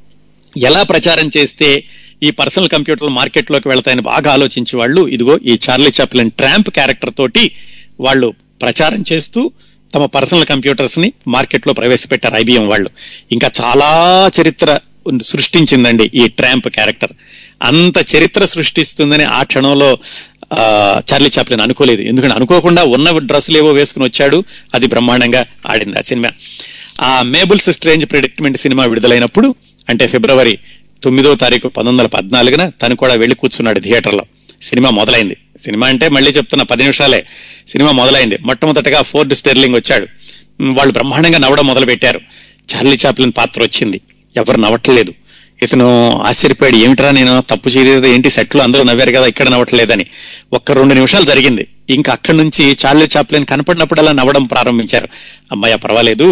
ఎలా ప్రచారం చేస్తే ఈ పర్సనల్ కంప్యూటర్లు మార్కెట్ లోకి వెళ్తాయని బాగా ఆలోచించి వాళ్ళు ఇదిగో ఈ చార్లీ చాప్లిన్ ట్రాంప్ క్యారెక్టర్ తోటి వాళ్ళు ప్రచారం చేస్తూ తమ పర్సనల్ కంప్యూటర్స్ ని మార్కెట్ లో ప్రవేశపెట్టారు ఐబిఎం వాళ్ళు. ఇంకా చాలా చరిత్ర సృష్టించిందండి ఈ ట్రాంప్ క్యారెక్టర్. అంత చరిత్ర సృష్టిస్తుందని ఆ క్షణంలో ఆ చార్లీ చాప్లిన్ అనుకోలేదు. ఎందుకంటే అనుకోకుండా ఉన్న డ్రెస్సులు ఏవో వేసుకుని వచ్చాడు, అది బ్రహ్మాండంగా ఆడింది ఆ సినిమా. ఆ మేబుల్స్ స్ట్రేంజ్ ప్రెడిక్ట్మెంట్ సినిమా విడుదలైనప్పుడు అంటే ఫిబ్రవరి తొమ్మిదో తారీఖు పంతొమ్మిది వందల పద్నాలుగున తను కూడా వెళ్లి కూర్చున్నాడు థియేటర్లో. సినిమా మొదలైంది. సినిమా అంటే మళ్ళీ చెప్తున్నా పది నిమిషాలే సినిమా మొదలైంది. మొట్టమొదటగా ఫోర్డ్ స్టెర్లింగ్ వచ్చాడు. వాళ్ళు బ్రహ్మాండంగా నవ్వడం మొదలు పెట్టారు. చార్లీ చాప్లిన్ పాత్ర వచ్చింది, ఎవరు నవ్వట్లేదు. ఇతను ఆశ్చర్యపోయాడు, ఏమిట్రా నేను తప్పు చేయలేదు ఏంటి, సెట్లు అందరూ నవ్వారు కదా ఇక్కడ నవ్వట్లేదని. ఒక్క రెండు నిమిషాలు జరిగింది. ఇంకా అక్కడి నుంచి చార్లీ చాప్లిన్ కనపడినప్పుడల్లా నవ్వడం ప్రారంభించారు. అమ్మాయ పర్వాలేదు,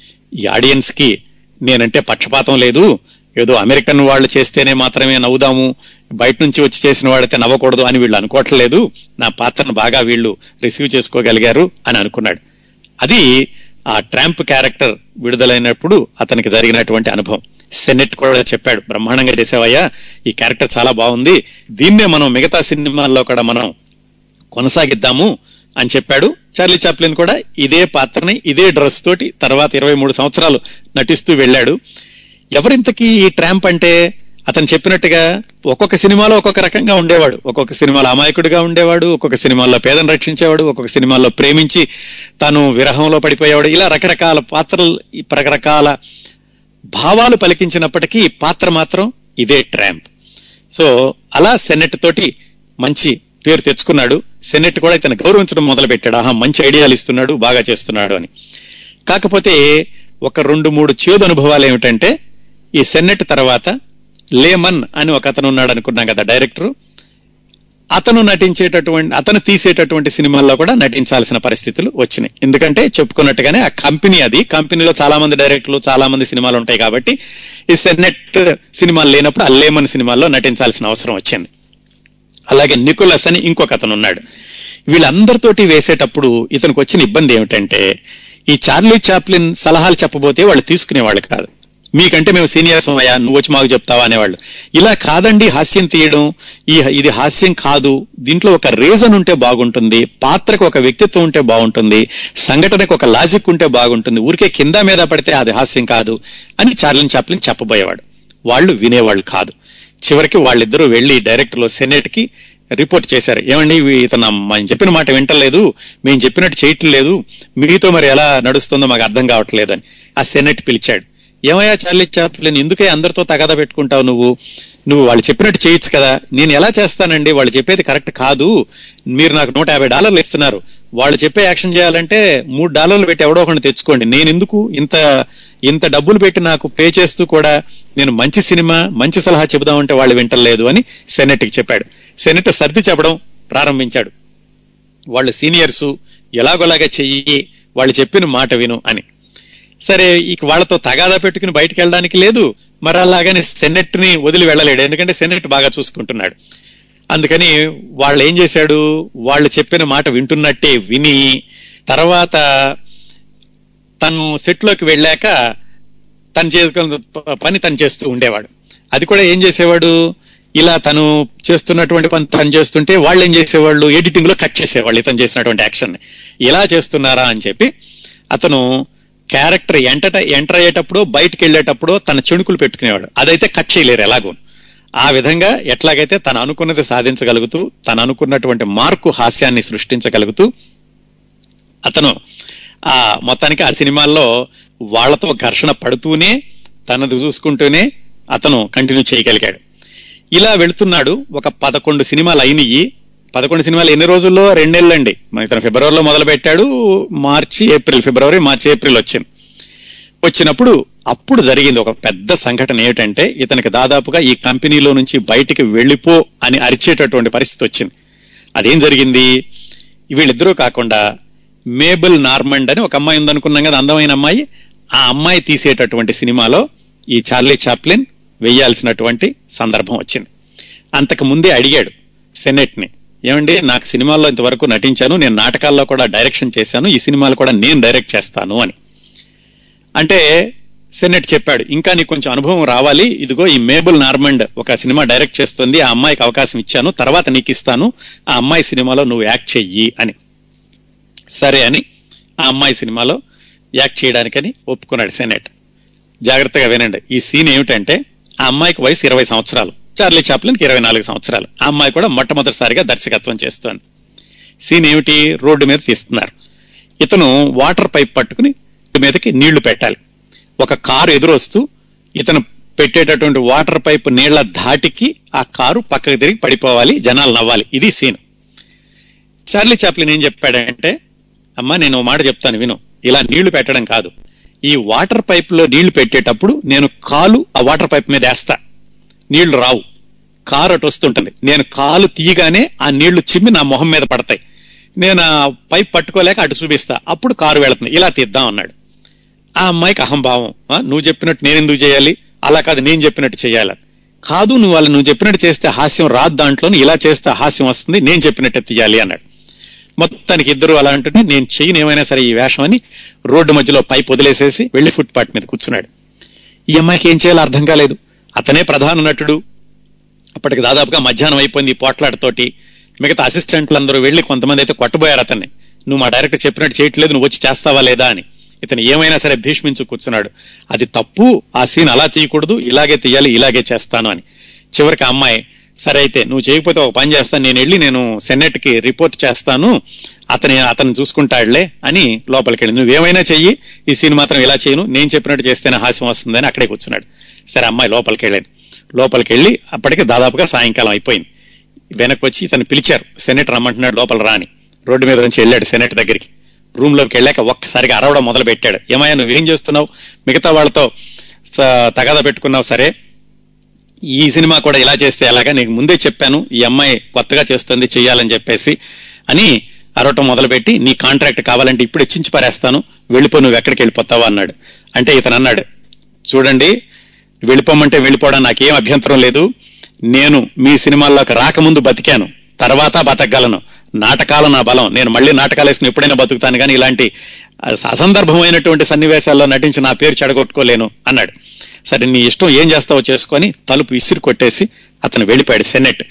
ఈ ఆడియన్స్ కి నేనంటే పక్షపాతం లేదు, ఏదో అమెరికన్ వాళ్ళు చేస్తేనే మాత్రమే నవ్వుదాము, బయట నుంచి వచ్చి చేసిన వాడితే నవ్వకూడదు అని వీళ్ళు అనుకోవట్లేదు, నా పాత్రను బాగా వీళ్ళు రిసీవ్ చేసుకోగలిగారు అని అనుకున్నాడు. అది ఆ ట్రాంప్ క్యారెక్టర్ విడుదలైనప్పుడు అతనికి జరిగినటువంటి అనుభవం. సెనెట్ కూడా చెప్పాడు, బ్రహ్మాండంగా చేసావయ్యా, ఈ క్యారెక్టర్ చాలా బాగుంది, దీన్నే మనం మిగతా సినిమాల్లో కూడా మనం కొనసాగిద్దాము అని చెప్పాడు. చార్లీ చాప్లిన్ కూడా ఇదే పాత్రని ఇదే డ్రెస్ తోటి తర్వాత ఇరవై మూడు సంవత్సరాలు నటిస్తూ వెళ్ళాడు. ఎవరింతకీ ఈ ట్రాంప్ అంటే, అతను చెప్పినట్టుగా ఒక్కొక్క సినిమాలో ఒక్కొక్క రకంగా ఉండేవాడు. ఒక్కొక్క సినిమాలో అమాయకుడిగా ఉండేవాడు, ఒక్కొక్క సినిమాల్లో పేదను రక్షించేవాడు, ఒక్కొక్క సినిమాల్లో ప్రేమించి తాను విరహంలో పడిపోయేవాడు. ఇలా రకరకాల పాత్రలు రకరకాల భావాలు పలికించినప్పటికీ పాత్ర మాత్రం ఇదే ట్రాంప్. సో అలా సెనెట్ తోటి మంచి పేరు తెచ్చుకున్నాడు. సెనెట్ కూడా ఇతను గౌరవించడం మొదలు పెట్టాడు, ఆహా మంచి ఐడియాలు ఇస్తున్నాడు, బాగా చేస్తున్నాడు అని. కాకపోతే ఒక రెండు మూడు చేదు అనుభవాలు ఏమిటంటే, ఈ సెనెట్ తర్వాత లేమన్ అని ఒక అతను ఉన్నాడు అనుకున్నాం కదా డైరెక్టర్, అతను నటించేటటువంటి అతను తీసేటటువంటి సినిమాల్లో కూడా నటించాల్సిన పరిస్థితులు వచ్చినాయి. ఎందుకంటే చెప్పుకున్నట్టుగానే ఆ కంపెనీ, అది కంపెనీలో చాలా మంది డైరెక్టర్లు, చాలా మంది సినిమాలు ఉంటాయి కాబట్టి ఈ సెన్నెట్ సినిమాలు లేనప్పుడు ఆ లేమన్ సినిమాల్లో నటించాల్సిన అవసరం వచ్చింది. అలాగే నికోలస్ అని ఇంకొక అతను ఉన్నాడు. వీళ్ళందరితోటి వేసేటప్పుడు ఇతనికి వచ్చిన ఇబ్బంది ఏమిటంటే, ఈ చార్లీ చాప్లిన్ సలహాలు చెప్పబోతే వాళ్ళు తీసుకునేవాళ్ళు కాదు. మీకంటే మేము సీనియర్స్ అయ్యా, నువ్వు వచ్చి మాకు చెప్తావా అనేవాళ్ళు. ఇలా కాదండి హాస్యం తీయడం, ఈ ఇది హాస్యం కాదు, దీంట్లో ఒక రీజన్ ఉంటే బాగుంటుంది, పాత్రకు ఒక వ్యక్తిత్వం ఉంటే బాగుంటుంది, సంఘటనకు ఒక లాజిక్ ఉంటే బాగుంటుంది, ఊరికే కింద మీద పడితే అది హాస్యం కాదు అని చార్లీ చాప్లిన్ చెప్పబోయేవాడు. వాళ్ళు వినేవాళ్ళు కాదు. చివరికి వాళ్ళిద్దరూ వెళ్లి డైరెక్టర్లు సెనెట్ కి రిపోర్ట్ చేశారు. ఏమండి ఇతను మేము చెప్పిన మాట వింటలేదు, మేము చెప్పినట్టు చేయట్లేదు, మీతో మరి ఎలా నడుస్తుందో మాకు అర్థం కావట్లేదు అని. ఆ సెనెట్ పిలిచాడు. ఏమయ్యా చార్లీ చాప్లిన్, ఎందుకే అందరితో తగాదా పెట్టుకుంటావు, నువ్వు నువ్వు వాళ్ళు చెప్పినట్టు చేయొచ్చు కదా. నేను ఎలా చేస్తానండి, వాళ్ళు చెప్పేది కరెక్ట్ కాదు, మీరు నాకు నూట యాభై డాలర్లు ఇస్తున్నారు, వాళ్ళు చెప్పే యాక్షన్ చేయాలంటే మూడు డాలర్లు పెట్టి ఎవడో ఒకటి తెచ్చుకోండి, నేను ఎందుకు ఇంత ఇంత డబ్బులు పెట్టి నాకు పే చేస్తూ కూడా నేను మంచి సినిమా మంచి సలహా చెబుదామంటే వాళ్ళు వింటలేదు అని సెనెట్కి చెప్పాడు. సెనెట్ సర్ది చెప్పడం ప్రారంభించాడు. వాళ్ళు సీనియర్సు, ఎలాగోలాగా చెయ్యి, వాళ్ళు చెప్పిన మాట విను అని. సరే, ఇక వాళ్ళతో తగాదా పెట్టుకుని బయటకు వెళ్ళడానికి లేదు, మరి అలాగని సెనెట్ ని వదిలి వెళ్ళలేడు, ఎందుకంటే సెనెట్ బాగా చూసుకుంటున్నాడు. అందుకని వాళ్ళు ఏం చేశాడు, వాళ్ళు చెప్పిన మాట వింటున్నట్టే విని తర్వాత తను సెట్ లోకి వెళ్ళాక తను చేసుకున్న పని తను చేస్తూ ఉండేవాడు. అది కూడా ఏం చేసేవాడు, ఇలా తను చేస్తున్నటువంటి పని తను చేస్తుంటే వాళ్ళు ఏం చేసేవాళ్ళు, ఎడిటింగ్ లో కట్ చేసేవాళ్ళు ఇతను చేసినటువంటి యాక్షన్ ని. ఇలా చేస్తున్నారా అని చెప్పి అతను క్యారెక్టర్ ఎంటర్ ఎంటర్ అయ్యేటప్పుడు బయటకు వెళ్ళేటప్పుడు తన చెణుకులు పెట్టుకునేవాడు. అదైతే కట్ చేయలేరు ఎలాగో. ఆ విధంగా ఎట్లాగైతే తను అనుకున్నది సాధించగలుగుతూ తను అనుకున్నటువంటి మార్కు హాస్యాన్ని సృష్టించగలుగుతూ అతను ఆ మొత్తానికి ఆ సినిమాల్లో వాళ్లతో ఘర్షణ పడుతూనే తనది చూసుకుంటూనే అతను కంటిన్యూ చేయగలిగాడు. ఇలా వెళుతున్నాడు. ఒక పదకొండు సినిమాలు అయినయి. పదకొండు సినిమాలు ఎన్ని రోజుల్లో, రెండేళ్ళండి. మన ఇతను ఫిబ్రవరిలో మొదలు పెట్టాడు, మార్చి ఏప్రిల్ ఫిబ్రవరి మార్చి ఏప్రిల్ వచ్చింది. వచ్చినప్పుడు అప్పుడు జరిగింది ఒక పెద్ద సంఘటన. ఏమిటంటే ఇతనికి దాదాపుగా ఈ కంపెనీలో నుంచి బయటికి వెళ్ళిపో అని అరిచేటటువంటి పరిస్థితి వచ్చింది. అదేం జరిగింది, వీళ్ళిద్దరూ కాకుండా మేబుల్ నార్మండ్ అని ఒక అమ్మాయి ఉందనుకున్నాం కదా, అందమైన అమ్మాయి. ఆ అమ్మాయి తీసేటటువంటి సినిమాలో ఈ చార్లీ చాప్లిన్ వెయ్యాల్సినటువంటి సందర్భం వచ్చింది. అంతకు ముందే అడిగాడు సెనెట్ ని, ఏమండి నాకు సినిమాల్లో ఇంతవరకు నటించాను, నేను నాటకాల్లో కూడా డైరెక్షన్ చేశాను, ఈ సినిమాలు కూడా నేను డైరెక్ట్ చేస్తాను అని. అంటే సెనెట్ చెప్పాడు, ఇంకా నీకు కొంచెం అనుభవం రావాలి, ఇదిగో ఈ మేబుల్ నార్మండ్ ఒక సినిమా డైరెక్ట్ చేస్తుంది, ఆ అమ్మాయికి అవకాశం ఇచ్చాను, తర్వాత నీకు ఇస్తాను, ఆ అమ్మాయి సినిమాలో నువ్వు యాక్ట్ చెయ్యి అని. సరే అని ఆ అమ్మాయి సినిమాలో యాక్ట్ చేయడానికని ఒప్పుకున్నాడు సెనెట్. జాగ్రత్తగా వినండి, ఈ సీన్ ఏమిటంటే ఆ అమ్మాయికి వయసు ఇరవై సంవత్సరాలు, చార్లీ చాప్లిన్కి ఇరవై నాలుగు సంవత్సరాలు. ఆ అమ్మాయి కూడా మొట్టమొదటిసారిగా దర్శకత్వం చేస్తోంది. సీన్ ఏమిటి, రోడ్డు మీద తీస్తున్నారు. ఇతను వాటర్ పైప్ పట్టుకుని మీదకి నీళ్లు పెట్టాలి. ఒక కారు ఎదురొస్తూ ఇతను పెట్టేటటువంటి వాటర్ పైప్ నీళ్ల ధాటికి ఆ కారు పక్కకు తిరిగి పడిపోవాలి, జనాలు నవ్వాలి. ఇది సీన్. చార్లీ చాప్లిన్ ఏం చెప్పాడంటే, అమ్మా నేను మాట చెప్తాను విను, ఇలా నీళ్లు పెట్టడం కాదు, ఈ వాటర్ పైప్ లో నీళ్లు పెట్టేటప్పుడు నేను కాలు ఆ వాటర్ పైప్ మీద వేస్తా, నీళ్లు రావు, కారు అటు వస్తుంటుంది, నేను కాలు తీయగానే ఆ నీళ్లు చిమ్మి నా మొహం మీద పడతాయి, నేను ఆ పైప్ పట్టుకోలేక అటు చూపిస్తా, అప్పుడు కారు వెళుతుంది, ఇలా తీద్దాం అన్నాడు. ఆ అమ్మాయికి అహంభావం, నువ్వు చెప్పినట్టు నేను ఎందుకు చేయాలి, అలా కాదు నేను చెప్పినట్టు చేయాలి. కాదు, నువ్వు వాళ్ళు నువ్వు చెప్పినట్టు చేస్తే హాస్యం రాదు, దాంట్లో ఇలా చేస్తే హాస్యం వస్తుంది, నేను చెప్పినట్టే తీయాలి అన్నాడు. మొత్తానికి ఇద్దరు అలా అంటుంటే, నేను చెయ్యను ఏమైనా సరే ఈ వేషం అని రోడ్డు మధ్యలో పైప్ వదిలేసేసి వెళ్లి ఫుట్ పాత్ మీద కూర్చున్నాడు. ఈ అమ్మాయికి ఏం చేయాలో అర్థం కాలేదు. అతనే ప్రధాన నటుడు. అప్పటికి దాదాపుగా మధ్యాహ్నం అయిపోయింది. ఈ పోట్లాటతోటి మిగతా అసిస్టెంట్లు అందరూ వెళ్లి కొంతమంది అయితే కొట్టబోయారు అతన్ని, నువ్వు మా డైరెక్టర్ చెప్పినట్టు చేయట్లేదు, నువ్వు వచ్చి చేస్తావా లేదా అని. ఇతను ఏమైనా సరే భీష్మించు కూర్చున్నాడు. అది తప్పు, ఆ సీన్ అలా తీయకూడదు, ఇలాగే తీయాలి, ఇలాగే చేస్తాను అని. చివరికి ఆ అమ్మాయి, సరే అయితే నువ్వు చేయకపోతే ఒక పని చేస్తాను, నేను వెళ్ళి నేను సెనెట్ కి రిపోర్ట్ చేస్తాను, అతని అతను చూసుకుంటాడులే అని లోపలికి వెళ్ళి, నువ్వేమైనా చెయ్యి, ఈ సీన్ మాత్రం ఇలా చేయను, నేను చెప్పినట్టు చేస్తేనే హాస్యం వస్తుందని అక్కడే కూర్చున్నాడు. సరే అమ్మాయి లోపలికి వెళ్ళాను. లోపలికి వెళ్ళి అప్పటికి దాదాపుగా సాయంకాలం అయిపోయింది. వెనక్కి వచ్చి ఇతను పిలిచారు, సెనెట్ రమ్మంటున్నాడు లోపల రాని. రోడ్డు మీద నుంచి వెళ్ళాడు సెనెట్ దగ్గరికి. రూమ్ లోకి వెళ్ళాక ఒక్కసారిగా అరవడం మొదలు పెట్టాడు. ఏమయ్యా నువ్వేం చేస్తున్నావు, మిగతా వాళ్ళతో తగాదా పెట్టుకున్నావు సరే, ఈ సినిమా కూడా ఇలా చేస్తే ఎలాగా, నీకు ముందే చెప్పాను ఈ అమ్మాయి కొత్తగా చేస్తుంది, చెయ్యాలని చెప్పేసి అని అరవటం మొదలుపెట్టి, నీ కాంట్రాక్ట్ కావాలంటే ఇప్పుడు ఇచ్చించి పారేస్తాను, వెళ్ళిపో, నువ్వు ఎక్కడికి వెళ్ళిపోతావా అన్నాడు. అంటే ఇతను అన్నాడు, చూడండి వెళ్ళిపోమంటే వెళ్ళిపోవడం నాకేం అభ్యంతరం లేదు, నేను మీ సినిమాల్లోకి రాకముందు బతికాను, తర్వాత బతకగలను, నాటకాలు నా బలం, నేను మళ్ళీ నాటకాలు వేసుకుని ఎప్పుడైనా బతుకుతాను, కానీ ఇలాంటి అసందర్భమైనటువంటి సన్నివేశాల్లో నటించి నా పేరు చెడగొట్టుకోలేను అన్నాడు. సరే నీ ఇష్టం, ఏం చేస్తావో చేసుకొని తలుపు విసిరి కొట్టేసి అతను వెళ్ళిపోయాడు సెన్నెట్.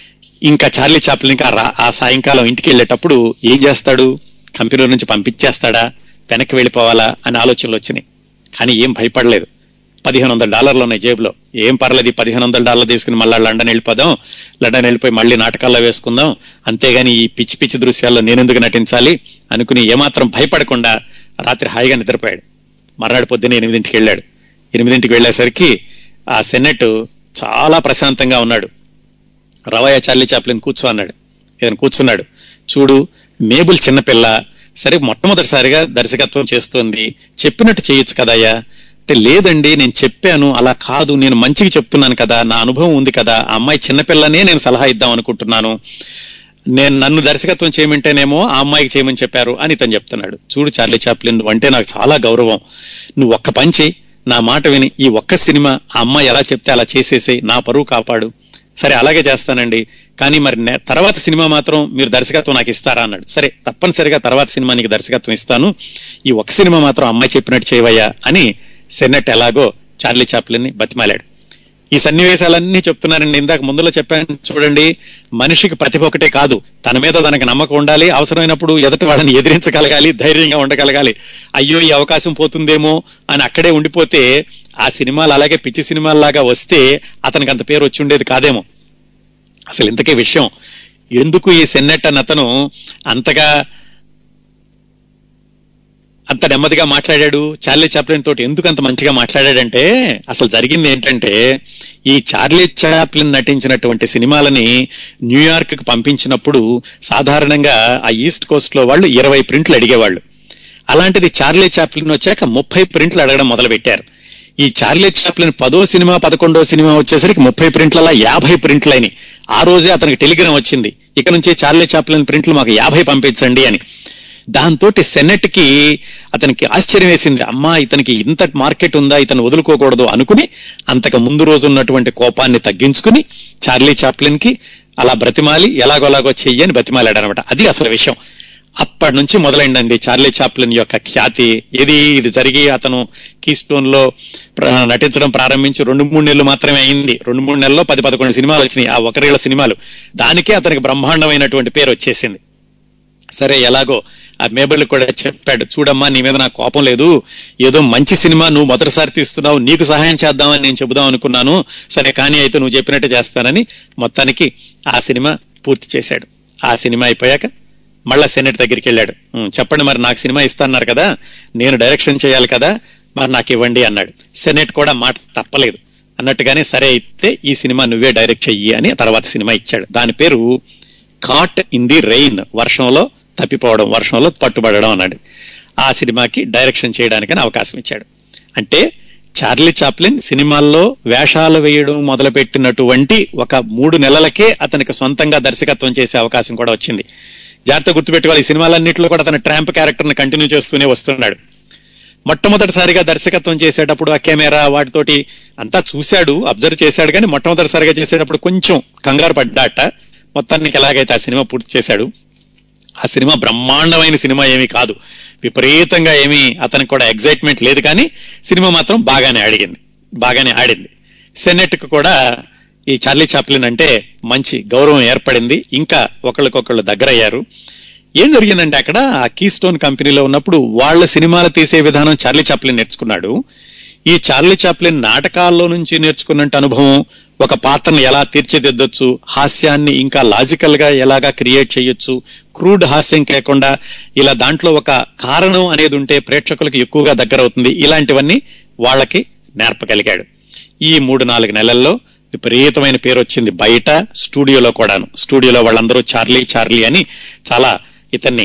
ఇంకా చార్లీ చాప్లిన్ ఇంకా ఆ సాయంకాలం ఇంటికి వెళ్ళేటప్పుడు ఏం చేస్తాడు, కంపెనీ నుంచి పంపించేస్తాడా, వెనక్కి వెళ్ళిపోవాలా అని ఆలోచనలు వచ్చినాయి. కానీ ఏం భయపడలేదు. పదిహేను వందల డాలర్లు ఉన్నాయి జేబులో, ఏం పర్లేదు, పదిహేను వందల డాలర్లు తీసుకుని మళ్ళీ లండన్ వెళ్ళిపోదాం, లండన్ వెళ్ళిపోయి మళ్ళీ నాటకాల్లో వేసుకుందాం, అంతేగాని ఈ పిచ్చి పిచ్చి దృశ్యాల్లో నేనెందుకు నటించాలి అనుకుని ఏమాత్రం భయపడకుండా రాత్రి హాయిగా నిద్రపోయాడు. మర్నాడు పొద్దున్న ఎనిమిదింటికి వెళ్ళాడు. ఎనిమిదింటికి వెళ్ళేసరికి ఆ సెన్నెట్ చాలా ప్రశాంతంగా ఉన్నాడు. రవయ్య చార్లీ చాప్లిన్ కూర్చో అన్నాడు. ఇతను కూర్చున్నాడు. చూడు, మేబుల్ చిన్నపిల్ల, సరే మొట్టమొదటిసారిగా దర్శకత్వం చేస్తోంది, చెప్పినట్టు చేయొచ్చు కదయ్యా అంటే, లేదండి నేను చెప్పాను, అలా కాదు, నేను మంచిగా చెప్తున్నాను కదా, నా అనుభవం ఉంది కదా, ఆ అమ్మాయి చిన్నపిల్లనే నేను సలహా ఇద్దాం అనుకుంటున్నాను, నేను నన్ను దర్శకత్వం చేయమంటేనేమో ఆ అమ్మాయికి చేయమని చెప్పారు అని ఇతను చెప్తున్నాడు. చూడు చార్లీ చాప్లిన్, నువ్వు అంటే నాకు చాలా గౌరవం, నువ్వు ఒక్క పని చేయి, నా మాట విని ఈ ఒక్క సినిమా ఆ అమ్మాయి ఎలా చెప్తే అలా చేసేసి నా పరువు కాపాడు. సరే అలాగే చేస్తానండి, కానీ మరి తర్వాత సినిమా మాత్రం మీరు దర్శకత్వం నాకు ఇస్తారా అన్నాడు. సరే తప్పనిసరిగా తర్వాత సినిమా నీకు దర్శకత్వం ఇస్తాను, ఈ ఒక్క సినిమా మాత్రం అమ్మాయి చెప్పినట్టు చేయవయ్యా అని సెన్నెట్ ఎలాగో చార్లీ చాప్లిన్ ని బతిమాలాడు. ఈ సన్నివేశాలన్నీ చెప్తున్నారండి. ఇందాక ముందులో చెప్పాను చూడండి, మనిషికి ప్రతిభ ఒకటే కాదు, తన మీద తనకు నమ్మకం ఉండాలి, అవసరమైనప్పుడు ఎదుటి వాళ్ళని ఎదిరించగలగాలి, ధైర్యంగా ఉండగలగాలి. అయ్యో ఈ అవకాశం పోతుందేమో అని అక్కడే ఉండిపోతే ఆ సినిమాలు అలాగే పిచ్చి సినిమాల్లాగా వస్తే అతనికి అంత పేరు వచ్చి ఉండేది కాదేమో. అసలు ఇంతకే విషయం, ఎందుకు ఈ సెన్నెట్ అన్న అతను అంతగా అంత నెమ్మదిగా మాట్లాడాడు, చార్లీ చాప్లిన్ తోటి ఎందుకు అంత మంచిగా మాట్లాడాడంటే, అసలు జరిగింది ఏంటంటే, ఈ చార్లీ చాప్లిన్ నటించినటువంటి సినిమాలని న్యూయార్క్ కి పంపించినప్పుడు సాధారణంగా ఆ ఈస్ట్ కోస్ట్ లో వాళ్ళు ఇరవై ప్రింట్లు అడిగేవాళ్ళు. అలాంటిది చార్లీ చాప్లిన్ వచ్చాక ముప్పై ప్రింట్లు అడగడం మొదలు పెట్టారు. ఈ చార్లీ చాప్లిన్ పదో సినిమా పదకొండో సినిమా వచ్చేసరికి ముప్పై ప్రింట్లలో యాభై ప్రింట్లు అయినాయి. ఆ రోజే అతనికి టెలిగ్రామ్ వచ్చింది, ఇక నుంచి చార్లీ చాప్లిన్ ప్రింట్లు మాకు యాభై పంపించండి అని. దాంతో సెనెట్ కి అతనికి ఆశ్చర్యం వేసింది, అమ్మా ఇతనికి ఇంత మార్కెట్ ఉందా, ఇతను వదులుకోకూడదు అనుకుని అంతకు ముందు రోజు ఉన్నటువంటి కోపాన్ని తగ్గించుకుని చార్లీ చాప్లిన్ కి అలా బ్రతిమాలి ఎలాగోలాగో చెయ్యని బ్రతిమాలాడు అనమాట. అది అసలు విషయం. అప్పటి నుంచి మొదలైందండి చార్లీ చాప్లిన్ యొక్క ఖ్యాతి. ఇది ఇది జరిగి అతను కీస్టోన్ లో నటించడం ప్రారంభించి రెండు మూడు నెలలు మాత్రమే అయింది. రెండు మూడు నెలల్లో పది పదకొండు సినిమాలు వచ్చినాయి, ఆ ఒకరేళ్ల సినిమాలు. దానికే అతనికి బ్రహ్మాండమైనటువంటి పేరు వచ్చేసింది. సరే ఎలాగో ఆ మేబుల్ కూడా చెప్పాడు, చూడమ్మా నీ మీద నాకు కోపం లేదు, ఏదో మంచి సినిమా నువ్వు మొదటిసారి తీస్తున్నావు, నీకు సహాయం చేద్దామని నేను చెబుదాం అనుకున్నాను, సరే కానీ అయితే నువ్వు చెప్పినట్టు చేస్తానని మొత్తానికి ఆ సినిమా పూర్తి చేశాడు. ఆ సినిమా అయిపోయాక మళ్ళా సెనెట్ దగ్గరికి వెళ్ళాడు. చెప్పండి మరి నాకు సినిమా ఇస్తాన్నారు కదా, నేను డైరెక్షన్ చేయాలి కదా, మరి నాకు ఇవ్వండి అన్నాడు. సెనెట్ కూడా మాట తప్పలేదు అన్నట్టుగానే సరే అయితే ఈ సినిమా నువ్వే డైరెక్ట్ చెయ్యి అని తర్వాత సినిమా ఇచ్చాడు. దాని పేరు కాట్ ఇన్ ది రెయిన్, వర్షంలో తప్పిపోవడం, వర్షంలో పట్టుబడడం అన్నాడు. ఆ సినిమాకి డైరెక్షన్ చేయడానికని అవకాశం ఇచ్చాడు. అంటే చార్లీ చాప్లిన్ సినిమాల్లో వేషాలు వేయడం మొదలుపెట్టినటువంటి ఒక మూడు నెలలకే అతనికి సొంతంగా దర్శకత్వం చేసే అవకాశం కూడా వచ్చింది. జాగ్రత్త గుర్తుపెట్టుకోవాలి, ఈ సినిమాలన్నింటిలో కూడా తన ట్రాంప్ క్యారెక్టర్ ని కంటిన్యూ చేస్తూనే వస్తున్నాడు. మొట్టమొదటిసారిగా దర్శకత్వం చేసేటప్పుడు ఆ కెమెరా వాటితోటి అంతా చూశాడు, అబ్జర్వ్ చేశాడు, కానీ మొట్టమొదటిసారిగా చేసేటప్పుడు కొంచెం కంగారు పడ్డాట. మొత్తానికి ఎలాగైతే ఆ సినిమా పూర్తి చేశాడు. ఆ సినిమా బ్రహ్మాండమైన సినిమా ఏమీ కాదు, విపరీతంగా ఏమీ అతనికి కూడా ఎగ్జైట్మెంట్ లేదు, కానీ సినిమా మాత్రం బాగానే ఆడింది బాగానే ఆడింది సెనెట్ కు కూడా ఈ చార్లీ చాప్లిన్ అంటే మంచి గౌరవం ఏర్పడింది. ఇంకా ఒకళ్ళకొకళ్ళు దగ్గర అయ్యారు. ఏం జరిగిందంటే అక్కడ ఆ కీస్టోన్ కంపెనీలో ఉన్నప్పుడు వాళ్ళ సినిమాలు తీసే విధానం చార్లీ చాప్లిన్ నేర్చుకున్నాడు. ఈ చార్లీ చాప్లిన్ నాటకాల్లో నుంచి నేర్చుకున్నట్టు అనుభవం, ఒక పాత్రను ఎలా తీర్చిదిద్దొచ్చు, హాస్యాన్ని ఇంకా లాజికల్ గా ఎలాగా క్రియేట్ చేయొచ్చు, క్రూడ్ హాస్యం కాకుండా ఇలా దాంట్లో ఒక కారణం అనేది ఉంటే ప్రేక్షకులకు ఎక్కువగా దగ్గర అవుతుంది, ఇలాంటివన్నీ వాళ్ళకి నేర్పగలిగాడు. ఈ మూడు నాలుగు నెలల్లో విపరీతమైన పేరు వచ్చింది బయట, స్టూడియోలో కూడాను. స్టూడియోలో వాళ్ళందరూ చార్లీ చార్లీ అని చాలా ఇతన్ని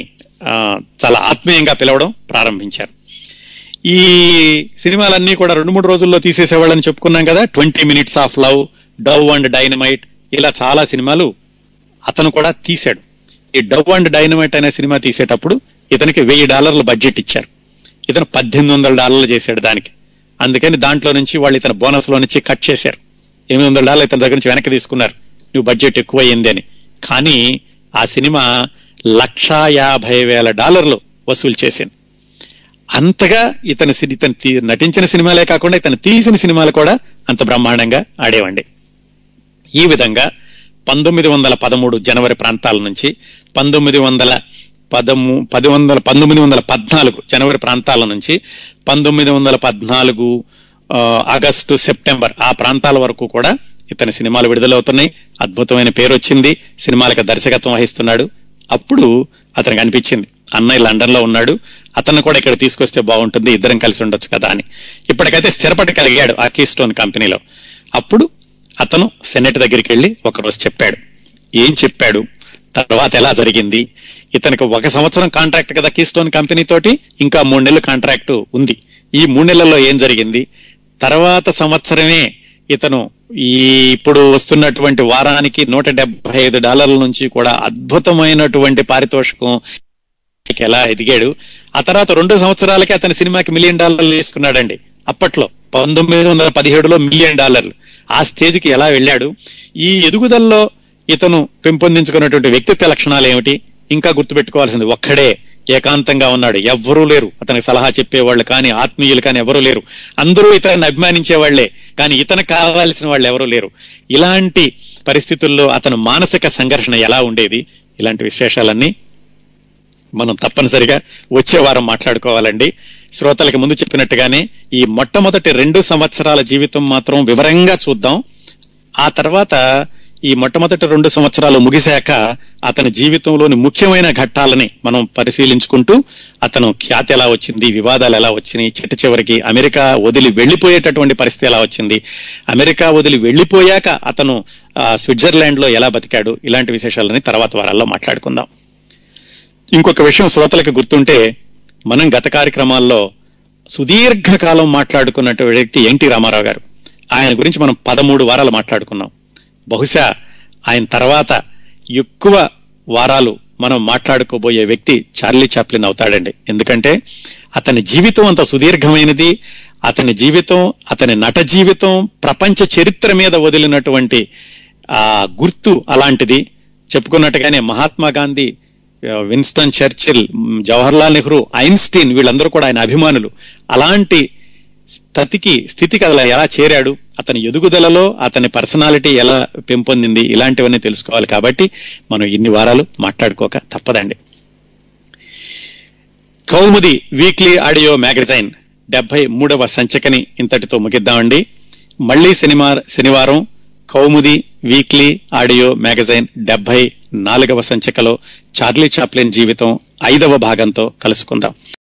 చాలా ఆత్మీయంగా పిలవడం ప్రారంభించారు. ఈ సినిమాలన్నీ కూడా రెండు మూడు రోజుల్లో తీసేసేవాళ్ళని చెప్పుకున్నాం కదా. Twenty minutes of love, dough and dynamite, ఇలా చాలా సినిమాలు అతను కూడా తీశాడు. ఈ డవ్ అండ్ డైనమైట్ అనే సినిమా తీసేటప్పుడు ఇతనికి వెయ్యి డాలర్ల బడ్జెట్ ఇచ్చారు. ఇతను పద్దెనిమిది వందల డాలర్లు చేశాడు దానికి. అందుకని దాంట్లో నుంచి వాళ్ళు ఇతను బోనస్ లో నుంచి కట్ చేశారు. ఎనిమిది వందల డాలర్లు ఇతని దగ్గర నుంచి వెనక్కి తీసుకున్నారు, నువ్వు బడ్జెట్ ఎక్కువ అయింది అని. కానీ ఆ సినిమా లక్షా యాభై వేల డాలర్లు వసూలు చేసింది. అంతగా ఇతని ఇతను నటించిన సినిమాలే కాకుండా ఇతను తీసిన సినిమాలు కూడా అంత బ్రహ్మాండంగా ఆడేవండి. ఈ విధంగా పంతొమ్మిది వందల పదమూడు జనవరి ప్రాంతాల నుంచి పంతొమ్మిది వందల పదమూ పది వందల పంతొమ్మిది వందల పద్నాలుగు జనవరి ప్రాంతాల నుంచి పంతొమ్మిది వందల పద్నాలుగు ఆగస్టు సెప్టెంబర్ ఆ ప్రాంతాల వరకు కూడా ఇతని సినిమాలు విడుదలవుతున్నాయి. అద్భుతమైన పేరు వచ్చింది. సినిమాలకు దర్శకత్వం వహిస్తున్నాడు. అప్పుడు అతనికి అనిపించింది, అన్నయ్య లండన్ లో ఉన్నాడు, అతను కూడా ఇక్కడ తీసుకొస్తే బాగుంటుంది, ఇద్దరం కలిసి ఉండొచ్చు కదా అని. ఇప్పటికైతే స్థిరపడి కలిగాడు ఆ కీస్టోన్ కంపెనీలో. అప్పుడు అతను సెనెట్ దగ్గరికి వెళ్ళి ఒకరోజు చెప్పాడు. ఏం చెప్పాడు, తర్వాత ఎలా జరిగింది, ఇతనికి ఒక సంవత్సరం కాంట్రాక్ట్ కదా కీస్టోన్ కంపెనీ తోటి, ఇంకా మూడు నెలలు కాంట్రాక్ట్ ఉంది. ఈ మూడు నెలల్లో ఏం జరిగింది, తర్వాత సంవత్సరమే ఇతను ఈ ఇప్పుడు వస్తున్నటువంటి వారానికి నూట డెబ్బై ఐదు డాలర్ల నుంచి కూడా అద్భుతమైనటువంటి పారితోషికం ఎలా ఎదిగాడు. ఆ తర్వాత రెండు సంవత్సరాలకే అతని సినిమాకి మిలియన్ డాలర్లు తీసుకున్నాడండి. అప్పట్లో పంతొమ్మిది వందల పదిహేడులో మిలియన్ డాలర్లు. ఆ స్టేజ్ కి ఎలా వెళ్ళాడు, ఈ ఎదుగుదలలో ఇతను పెంపొందించుకున్నటువంటి వ్యక్తిత్వ లక్షణాలు ఏమిటి, ఇంకా గుర్తుపెట్టుకోవాల్సింది ఒక్కడే ఏకాంతంగా ఉన్నాడు, ఎవ్వరూ లేరు అతనికి సలహా చెప్పేవాళ్ళు కానీ ఆత్మీయులు కానీ ఎవరూ లేరు. అందరూ ఇతన్ని అభిమానించే వాళ్లే కానీ ఇతను కావాల్సిన వాళ్ళు ఎవరూ లేరు. ఇలాంటి పరిస్థితుల్లో అతను మానసిక సంఘర్షణ ఎలా ఉండేది, ఇలాంటి విశేషాలన్నీ మనం తప్పనిసరిగా వచ్చే వారం మాట్లాడుకోవాలండి. శ్రోతలకి ముందు చెప్పినట్టుగానే ఈ మొట్టమొదటి రెండు సంవత్సరాల జీవితం మాత్రం వివరంగా చూద్దాం. ఆ తర్వాత ఈ మొట్టమొదటి రెండు సంవత్సరాలు ముగిశాక అతని జీవితంలోని ముఖ్యమైన ఘట్టాలని మనం పరిశీలించుకుంటూ అతను ఖ్యాతి ఎలా వచ్చింది, వివాదాలు ఎలా వచ్చినాయి, చిట్ట చివరికి అమెరికా వదిలి వెళ్లిపోయేటటువంటి పరిస్థితి ఎలా వచ్చింది, అమెరికా వదిలి వెళ్లిపోయాక అతను స్విట్జర్లాండ్ లో ఎలా బతికాడు, ఇలాంటి విశేషాలని తర్వాత వారాల్లో మాట్లాడుకుందాం. ఇంకొక విషయం శ్రోతలకు గుర్తుంటే, మనం గత కార్యక్రమాల్లో సుదీర్ఘకాలం మాట్లాడుకున్నటువంటి వ్యక్తి ఎన్టీ రామారావు గారు. ఆయన గురించి మనం పదమూడు వారాలు మాట్లాడుకున్నాం. బహుశా ఆయన తర్వాత ఎక్కువ వారాలు మనం మాట్లాడుకోబోయే వ్యక్తి చార్లీ చాప్లిన్ అవుతాడండి. ఎందుకంటే అతని జీవితం అంత సుదీర్ఘమైనది. అతని జీవితం, అతని నట జీవితం ప్రపంచ చరిత్ర మీద వదిలినటువంటి ఆ గుర్తు అలాంటిది. చెప్పుకున్నట్టుగానే Mahatma Gandhi, Winston Churchill, Jawaharlal Nehru, Einstein వీళ్ళందరూ కూడా ఆయన అభిమానులు. అలాంటి స్థితికి స్థితికి అలా ఎలా చేరాడు, అతని ఎదుగుదలలో అతని పర్సనాలిటీ ఎలా పెంపొందింది, ఇలాంటివన్నీ తెలుసుకోవాలి. కాబట్టి మనం ఇన్ని వారాలు మాట్లాడుకోక తప్పదండి. కౌముది వీక్లీ ఆడియో మ్యాగజైన్ డెబ్బై మూడవ సంచికని ఇంతటితో ముగిద్దామండి. మళ్లీ సినిమా శనివారం కౌముది వీక్లీ ఆడియో మ్యాగజైన్ డెబ్బై నాలుగవ సంచికలో చార్లీ చాప్లిన్ జీవితం ఐదవ భాగంతో కలుసుకుందాం.